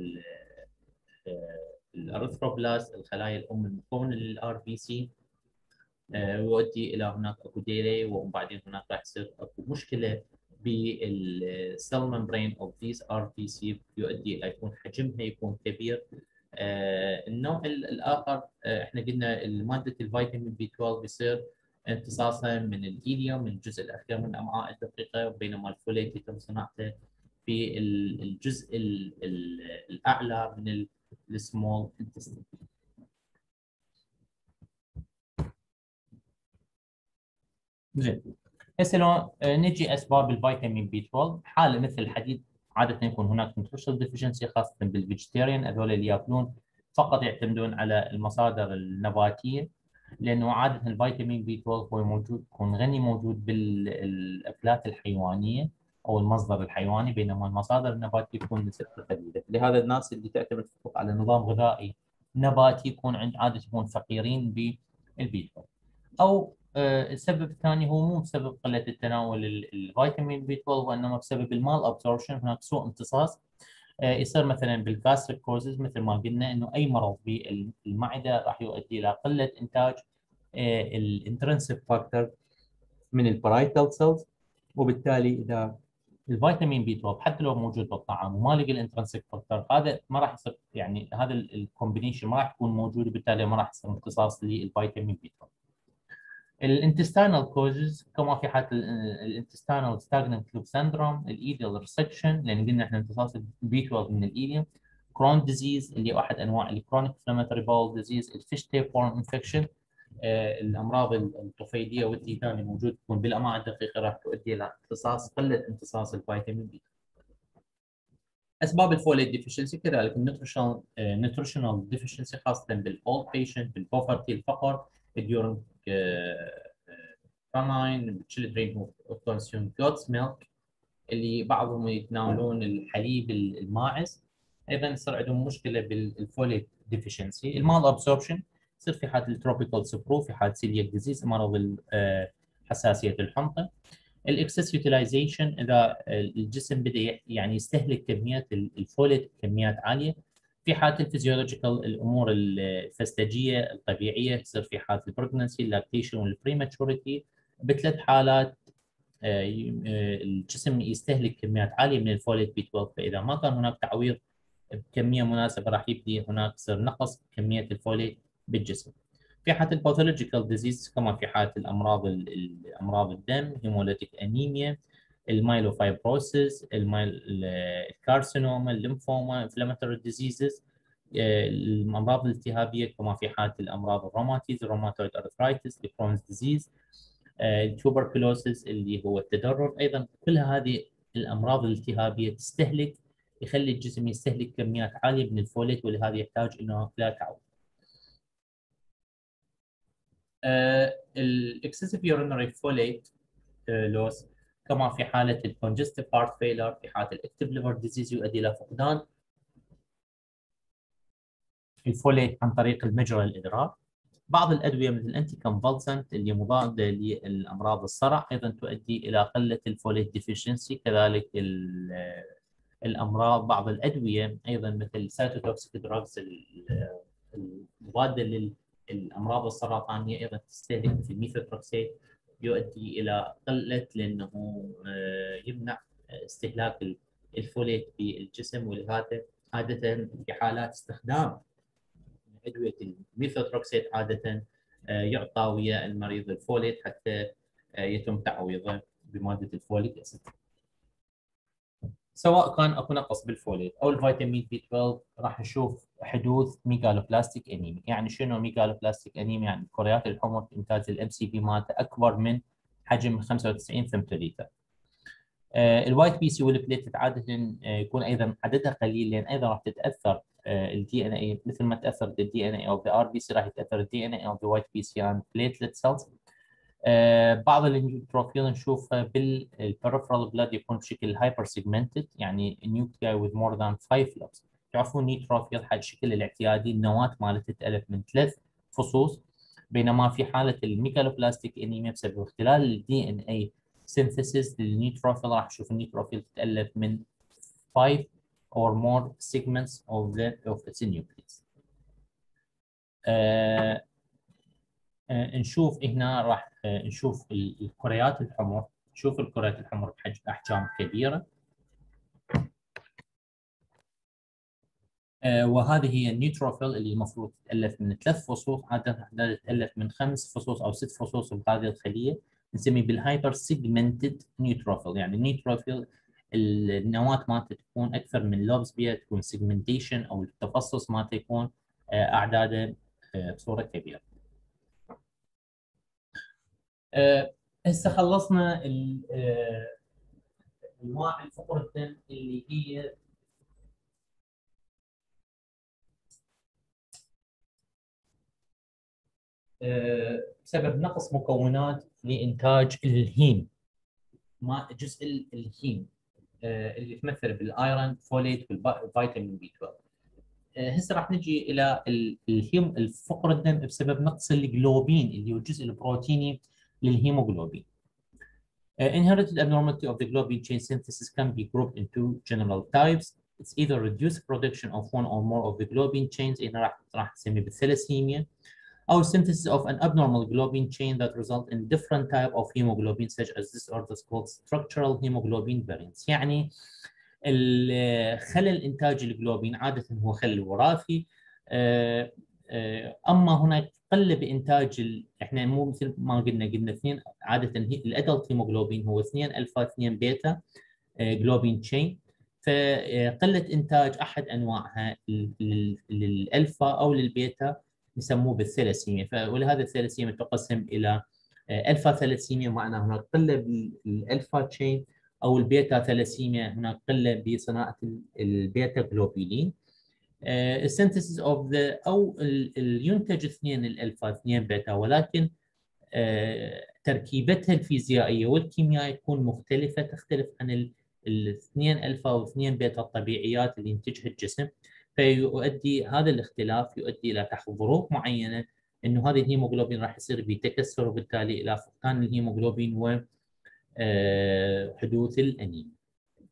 S2: الارثروبلاست الخلايا الام المكونه للار بي سي، ويؤدي الى هناك اكو ديلي، وبعدين هناك راح يصير اكو مشكله بالسيل ممبرين اوف ذيس ار بي سي، يؤدي الى يكون حجمها يكون كبير. آه النوع الاخر آه احنا قلنا ماده الفيتامين بي اثناشر بيصير امتصاصها من الايليوم من الجزء الاخير من الامعاء الدقيقه، بينما الفوليت يتم صناعته في الجزء الاعلى من السمول انتستين. زين، هسه لو نجي اسباب الفيتامين بي اثناشر، حاله مثل الحديد عاده يكون هناك نيوتريشنال ديفيشنسي خاصه بالفيجيتيريان، هذول اللي ياكلون فقط يعتمدون على المصادر النباتيه، لانه عاده الفيتامين بي اثناشر هو موجود يكون غني موجود بالاكلات الحيوانيه او المصدر الحيواني، بينما المصادر النباتيه تكون نسبتها قليله. لهذا الناس اللي تعتمد فقط على نظام غذائي نباتي يكون عند عاده يكون فقيرين بالبي اثناشر. او السبب الثاني هو مو بسبب قله التناول الفيتامين بي اثناشر، وانما بسبب المال ابسوربشن، هناك سوء امتصاص يصير مثلا بالجاستريك كوزز مثل ما قلنا انه اي مرض بالمعده راح يؤدي الى قله انتاج الانترنسيك فاكتور من البرايتال سيلز، وبالتالي اذا الفيتامين بي اثناشر حتى لو موجود بالطعام وما لقى الانترنسيك فاكتور، هذا ما راح يصير، يعني هذا الكومبينيشن ما راح يكون موجود، وبالتالي ما راح يصير امتصاص للفيتامين بي اثناشر. الانتستينال كوزز كما في حاله الانتستينال ستاجننت لوب سندروم، الايديال ريسكشن لان قلنا احنا امتصاص البي اثناشر من الايديوم، كرون ديزيز اللي هو احد انواع الكرونيك انفلاماتوري باول ديزيز، الفيش تيب فورم انفكشن، آه الامراض الطفيليه والديدان اللي موجود تكون بالامعاء الدقيقه راح تؤدي الى امتصاص قله امتصاص الفيتامين بي. اسباب الفوليت ديفيشنسي كذلك النيوتريشنال نيوتريشنال ديفيشنسي خاصه بالاولد بيشنت، بالبوفرتي الفقر، during famine children who consume goat's milk اللي بعضهم يتناولون الحليب الماعز، ايضا يصير عندهم مشكله بالفوليت ديفيشنسي. المال ابسوربشن يصير في حاله التروبيكال سبرو، في حاله سيلياك ديزيز مرض حساسيه الحمضه. الاكسس يوتيلايزيشن اذا الجسم بدا يعني يستهلك كميات الفوليت بكميات عاليه. في حاله الفيزيولوجيكال الامور الفسلجيه الطبيعيه تصير في حاله البريجنسي اللاكتيشن والبريماتشوريتي. بثلاث حالات الجسم يستهلك كميات عاليه من الفوليت بي اثناشر، فاذا ما كان هناك تعويض بكميه مناسبه راح يبدي هناك يصير نقص بكميه الفوليت بالجسم. في حاله الباثولوجيكال ديزيز كما في حاله الامراض الامراض الدم، هيموليتيك انيميا، المايلوفايبروسيس، الكارسينوما، الليمفوما، انفلاماتوري ديزيزز، الامراض الالتهابيه كما في حاله الامراض الروماتيز، الروماتويد ارثرايتس، الكرونز ديزيز، التوبركلوسيس اللي هو التدرر. ايضا كل هذه الامراض الالتهابيه تستهلك يخلي الجسم يستهلك كميات عاليه من الفوليت، ولهذا يحتاج انه لا تعوض. الاكسسيف يورينري فوليت لوس كما في حاله الكونجستيف هارت فيلر، في حاله الاكتيف ليفر ديزيز يؤدي الى فقدان الفوليت عن طريق المجرى الادرار. بعض الادويه مثل الانتي كونفالسنت اللي مضاده للامراض الصرع ايضا تؤدي الى قله الفوليت ديفيشنسي. كذلك الامراض بعض الادويه ايضا مثل سايتوتوكسيك دراجز المضاده للامراض السرطانيه ايضا تستهلك مثل الميثوتروكسيت يؤدي الى قله لانه يمنع استهلاك الفوليت في الجسم. ولهذا عاده في حالات استخدام ادويه الميثوتروكسيت عاده يعطى ويا المريض الفوليت حتى يتم تعويضه بماده الفوليك اسيد. سواء كان اكو نقص بالفوليت او الفيتامين بي اثناشر راح نشوف حدوث ميجالوبلاستيك انيميا. يعني شنو ميجالوبلاستيك انيميا؟ يعني الكريات الحمر انتاج الام سي بي مالته اكبر من حجم خمسة وتسعين فيمتوليتر. آه الوايت بي سي والبليتلت عاده آه يكون ايضا عددها قليل، لان ايضا راح تتاثر الدي ان اي مثل ما تاثرت الدي ان اي او ذا ار بي سي راح يتاثر الدي ان اي او ذا وايت بي سي عن بليتلت سيلز. آه بعض النيوتروفيل نشوفها بالبريفرال بلاد يكون بشكل هايبر سيجمنتد، يعني نيوكلياي with more than five lobes. تعرفون نيوتروفيل حد الشكل الاعتيادي النواه مالته تتالف من ثلاث فصوص، بينما في حاله الميجالوبلاستيك انيميا بسبب اختلال الدي ان اي سينثيسيس للنيوتروفيل راح نشوف النيوتروفيل تتالف من five or more segments of the of its nucleus. آه آه نشوف هنا راح آه نشوف الكريات الحمر، نشوف الكريات الحمر بحجم احجام كبيره. آه وهذه هي النيوتروفيل اللي المفروض تتالف من ثلاث فصوص، عاده تتالف من خمس فصوص او ست فصوص بهذه الخليه، نسميه بالهايبر سيجمنتد نيوتروفيل. يعني النيوتروفيل النواه مالته تكون اكثر من لوبز بيها، تكون سيجمنتيشن او التفصص مالته يكون آه اعداده آه بصوره كبيره. هسه خلصنا انواع الفقر الدم اللي هي بسبب نقص مكونات لانتاج الهيم، ما جزء الهيم اللي يتمثل بالايرون، فوليت، والفيتامين بي اثناشر. هسه راح نجي الى الهيم الفقر الدم بسبب نقص الجلوبين اللي هو الجزء البروتيني للهيموغلوبين. Uh, inherited abnormality of the globin chain synthesis can be grouped into general types. It's either reduced production of one or more of the globin chains in راح راح نسميه بالثلاسيميا، أو synthesis of an abnormal globin chain that result in different type of hemoglobin such as disorders called structural hemoglobin variants. يعني خلل إنتاج الجلوبين عادة هو خلل وراثي، اما هناك قله بانتاج ال... احنا مو مثل ما قلنا قلنا اثنين عاده الادلت هيموجلوبين هو اثنين الفا اثنين بيتا جلوبين تشين، فقله انتاج احد انواعها للالفا او للبيتا يسموه بالثلاسيميا. ولهذا الثلاسيميا تقسم الى الفا ثلاسيميا معناها هناك قله بالالفا تشين، او البيتا ثلاسيميا هناك قله بصناعه البيتا جلوبولين. السينثيسيس اوف ذا او ينتج اثنين الالفا اثنين بيتا، ولكن تركيبتها الفيزيائيه والكيميائيه تكون مختلفه، تختلف عن الاثنين الفا واثنين بيتا الطبيعيات اللي ينتجها الجسم، فيؤدي هذا الاختلاف يؤدي الى تحت ظروف معينه انه هذه الهيموجلوبين راح يصير بتكسر وبالتالي الى فقدان الهيموجلوبين وحدوث الانيميا.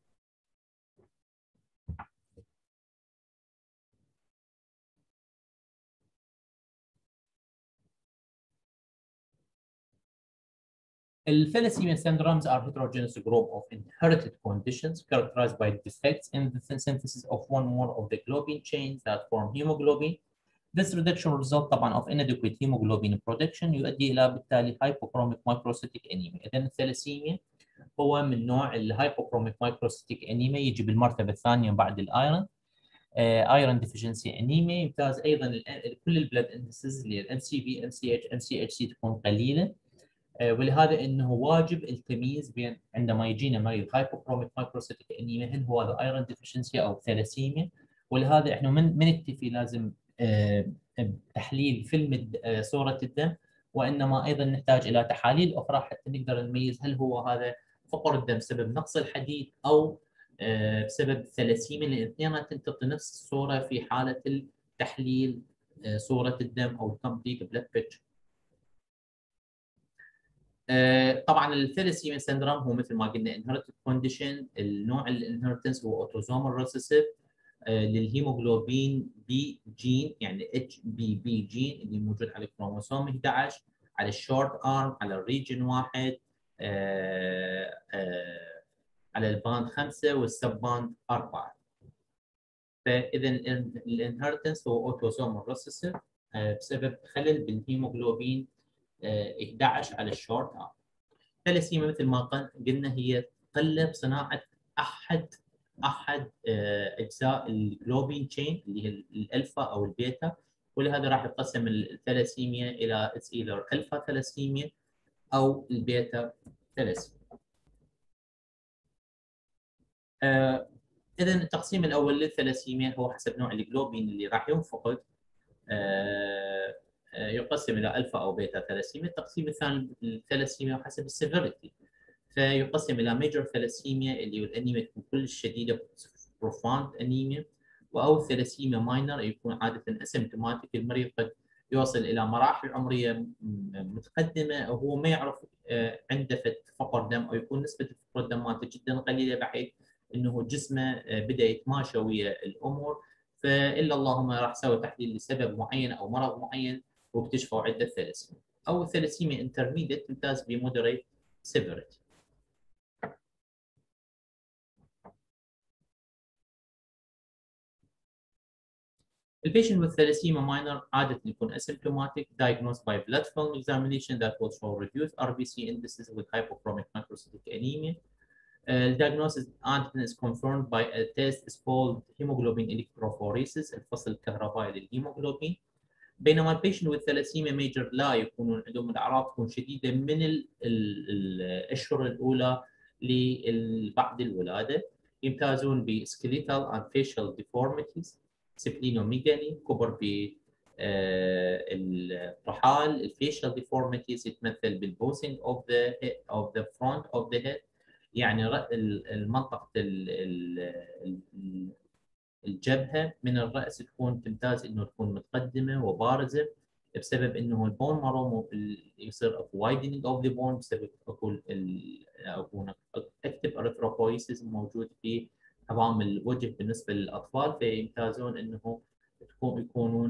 S2: Thalassemia syndromes are heterogeneous group of inherited conditions characterized by defects in the synthesis of one or more of the globin chains that form hemoglobin. This reduction result طبعا of inadequate hemoglobin production يؤدي الى بالتالي hypochromic microcytic anemia. اذا الثلاسيميا هو من نوع الهايبوكروميك مايكروسيتيك انيميا، يجي بالمرتبه الثانيه بعد الايرون. ايرون ديفيشنسي انيميا. يمتاز ايضا كل البلاد اندسز اللي الام سي بي، ام سي اتش، ام سي اتش سي تكون قليله. ولهذا انه واجب التمييز بين عندما يجينا مريض هايبوكروميك مايكروسيتيك انيميا هل هو هذا ايرون ديفيشنسي او ثلاسيميا. ولهذا احنا من من نكتفي لازم تحليل فيلم صوره الدم، وانما ايضا نحتاج الى تحاليل اخرى حتى نقدر نميز هل هو هذا فقر الدم بسبب نقص الحديد او بسبب الثلاسيميا، لان اثنيناتهم تعطي نفس الصوره في حاله التحليل صوره الدم او كومبليت بلاد بيكتشر. طبعا الثلاسيميا سندروم هو مثل ما قلنا انهيرتد كونديشن. النوع الانهيرتنس هو اوتوزومال ريسيسيف للهيموغلوبين بي جين، يعني اتش بي بي جين اللي موجود على الكروموسوم احد عشر، على الشورت ارم، على الريجن واحد، آآ آآ على الباند خمسة والسب باند أربعة. فاذا الانهيرتنس هو اوتوزومال ريسيسيف بسبب خلل بالهيموغلوبين احد عشر على الشورت ارم. الثلاسيميا مثل ما قلنا هي قله بصناعه احد احد اجزاء الجلوبين تشين اللي هي الالفا او البيتا، ولهذا راح يقسم الثلاسيميا الى اتس ايذر الفا ثلاسيميا او البيتا ثلاسيميا. آه اذا التقسيم الاول للثلاسيميا هو حسب نوع الجلوبين اللي راح ينفقد، آه يقسم الى الفا او بيتا ثلاسيميا. التقسيم الثاني للثلاسيميا حسب السيفيريتي، فيقسم الى ميجر ثلاسيميا اللي هو الانيميا تكون كلش شديده بروفاند انيميا، او ثلاسيميا ماينر يكون عاده اسيمتوماتيك. المريض قد يوصل الى مراحل عمريه متقدمه وهو ما يعرف عنده فقر دم، او يكون نسبه فقر الدم مالته جدا قليله بحيث انه جسمه بدا يتماشى ويا الامور، فالا اللهم راح يسوي تحليل لسبب معين او مرض معين واكتشفوا عده ثلاسيميا. او ثلاسيميا انترميديت تمتاز بمودريت سيفيريتي. The patient with thalassemia minor عادة يكون asymptomatic, diagnosed by blood film examination that will show reduced R B C indices with hypochromic microcytic anemia. Uh, the diagnosis عادة is confirmed by a test is called hemoglobin electrophoresis، الفصل الكهربائي للهيموغلوبين. بينما البيشنت with thalassemia major لا يكونون عندهم الاعراض تكون شديده من ال ال الاشهر الاولى لبعد الولاده. يمتازون ب skeletal and facial deformities، سبلينوميجالي، كبر ب الطحال. الفيشال deformities يتمثل بالبوسنج of the head of the front of the head، يعني المنطقه الجبهه من الراس تكون تمتاز انه تكون متقدمه وبارزه بسبب انه البون مارو يصير اكو وايدنينج اوف ذا بون بسبب اكو اكو اكتف ارثروبويسيس موجود في عظام الوجه بالنسبه للاطفال، فيمتازون انه تكون يكونون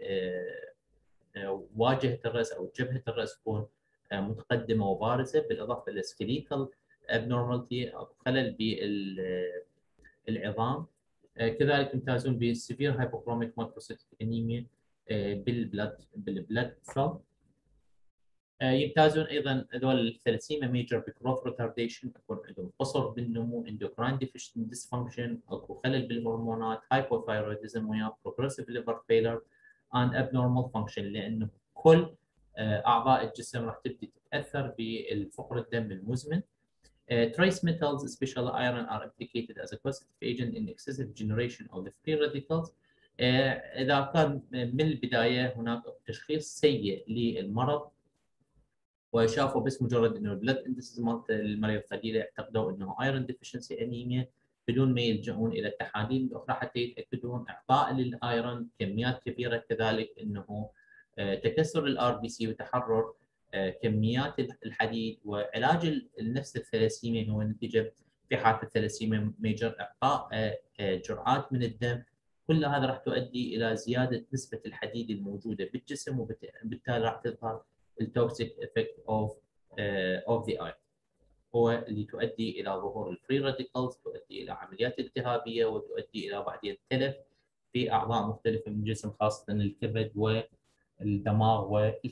S2: واجهه الراس او جبهه الراس تكون متقدمه وبارزه، بالاضافه الى سكليتال ابنورمالتي او خلل بالعظام. كذلك يمتازون بالسيفير هايبوكروميك مايكروسيتيك انيميا بالبلد بالبلد سيل. يمتازون ايضا هذول الثلاسيميا ميجر بجروث ريتارديشن، يكون عندهم قصر بالنمو، اندوكراين ديسفانكشن، اكو خلل بالهرمونات، هايبوثايرويدزم ويا بروجريسيف ليفر فيلر اند ابنورمال فانكشن، لانه كل اعضاء الجسم راح تبدي تتاثر بالفقر الدم المزمن. Uh, trace metals, especially iron, are implicated as a causative agent in excessive generation of the free radicals. Uh, إذا كان من البداية هناك تشخيص سيء للمرض وشافوا بس مجرد إنه البلد اندسز مالت المريض قليلة، اعتقدوا إنه iron deficiency أنيميا بدون ما يلجؤون إلى التحاليل الأخرى حتى يتأكدون. إعطاء للأيرون كميات كبيرة كذلك إنه تكسر الار بي سي وتحرر كميات الحديد، وعلاج نفس الثلاسيميا هو نتيجه في حاله الثلاسيميا ميجر اعطاء جرعات من الدم. كل هذا راح تؤدي الى زياده نسبه الحديد الموجوده بالجسم، وبالتالي راح تظهر التوكسيك افكت اوف اوف ذا ايرون، هو اللي تؤدي الى ظهور الفري راديكالز، تؤدي الى عمليات التهابيه، وتؤدي الى بعدين تلف في اعضاء مختلفه من الجسم خاصه الكبد والدماغ والكلى.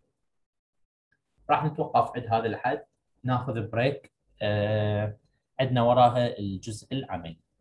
S2: راح نتوقف عند هذا الحد، ناخذ بريك. آه عندنا وراها الجزء العملي.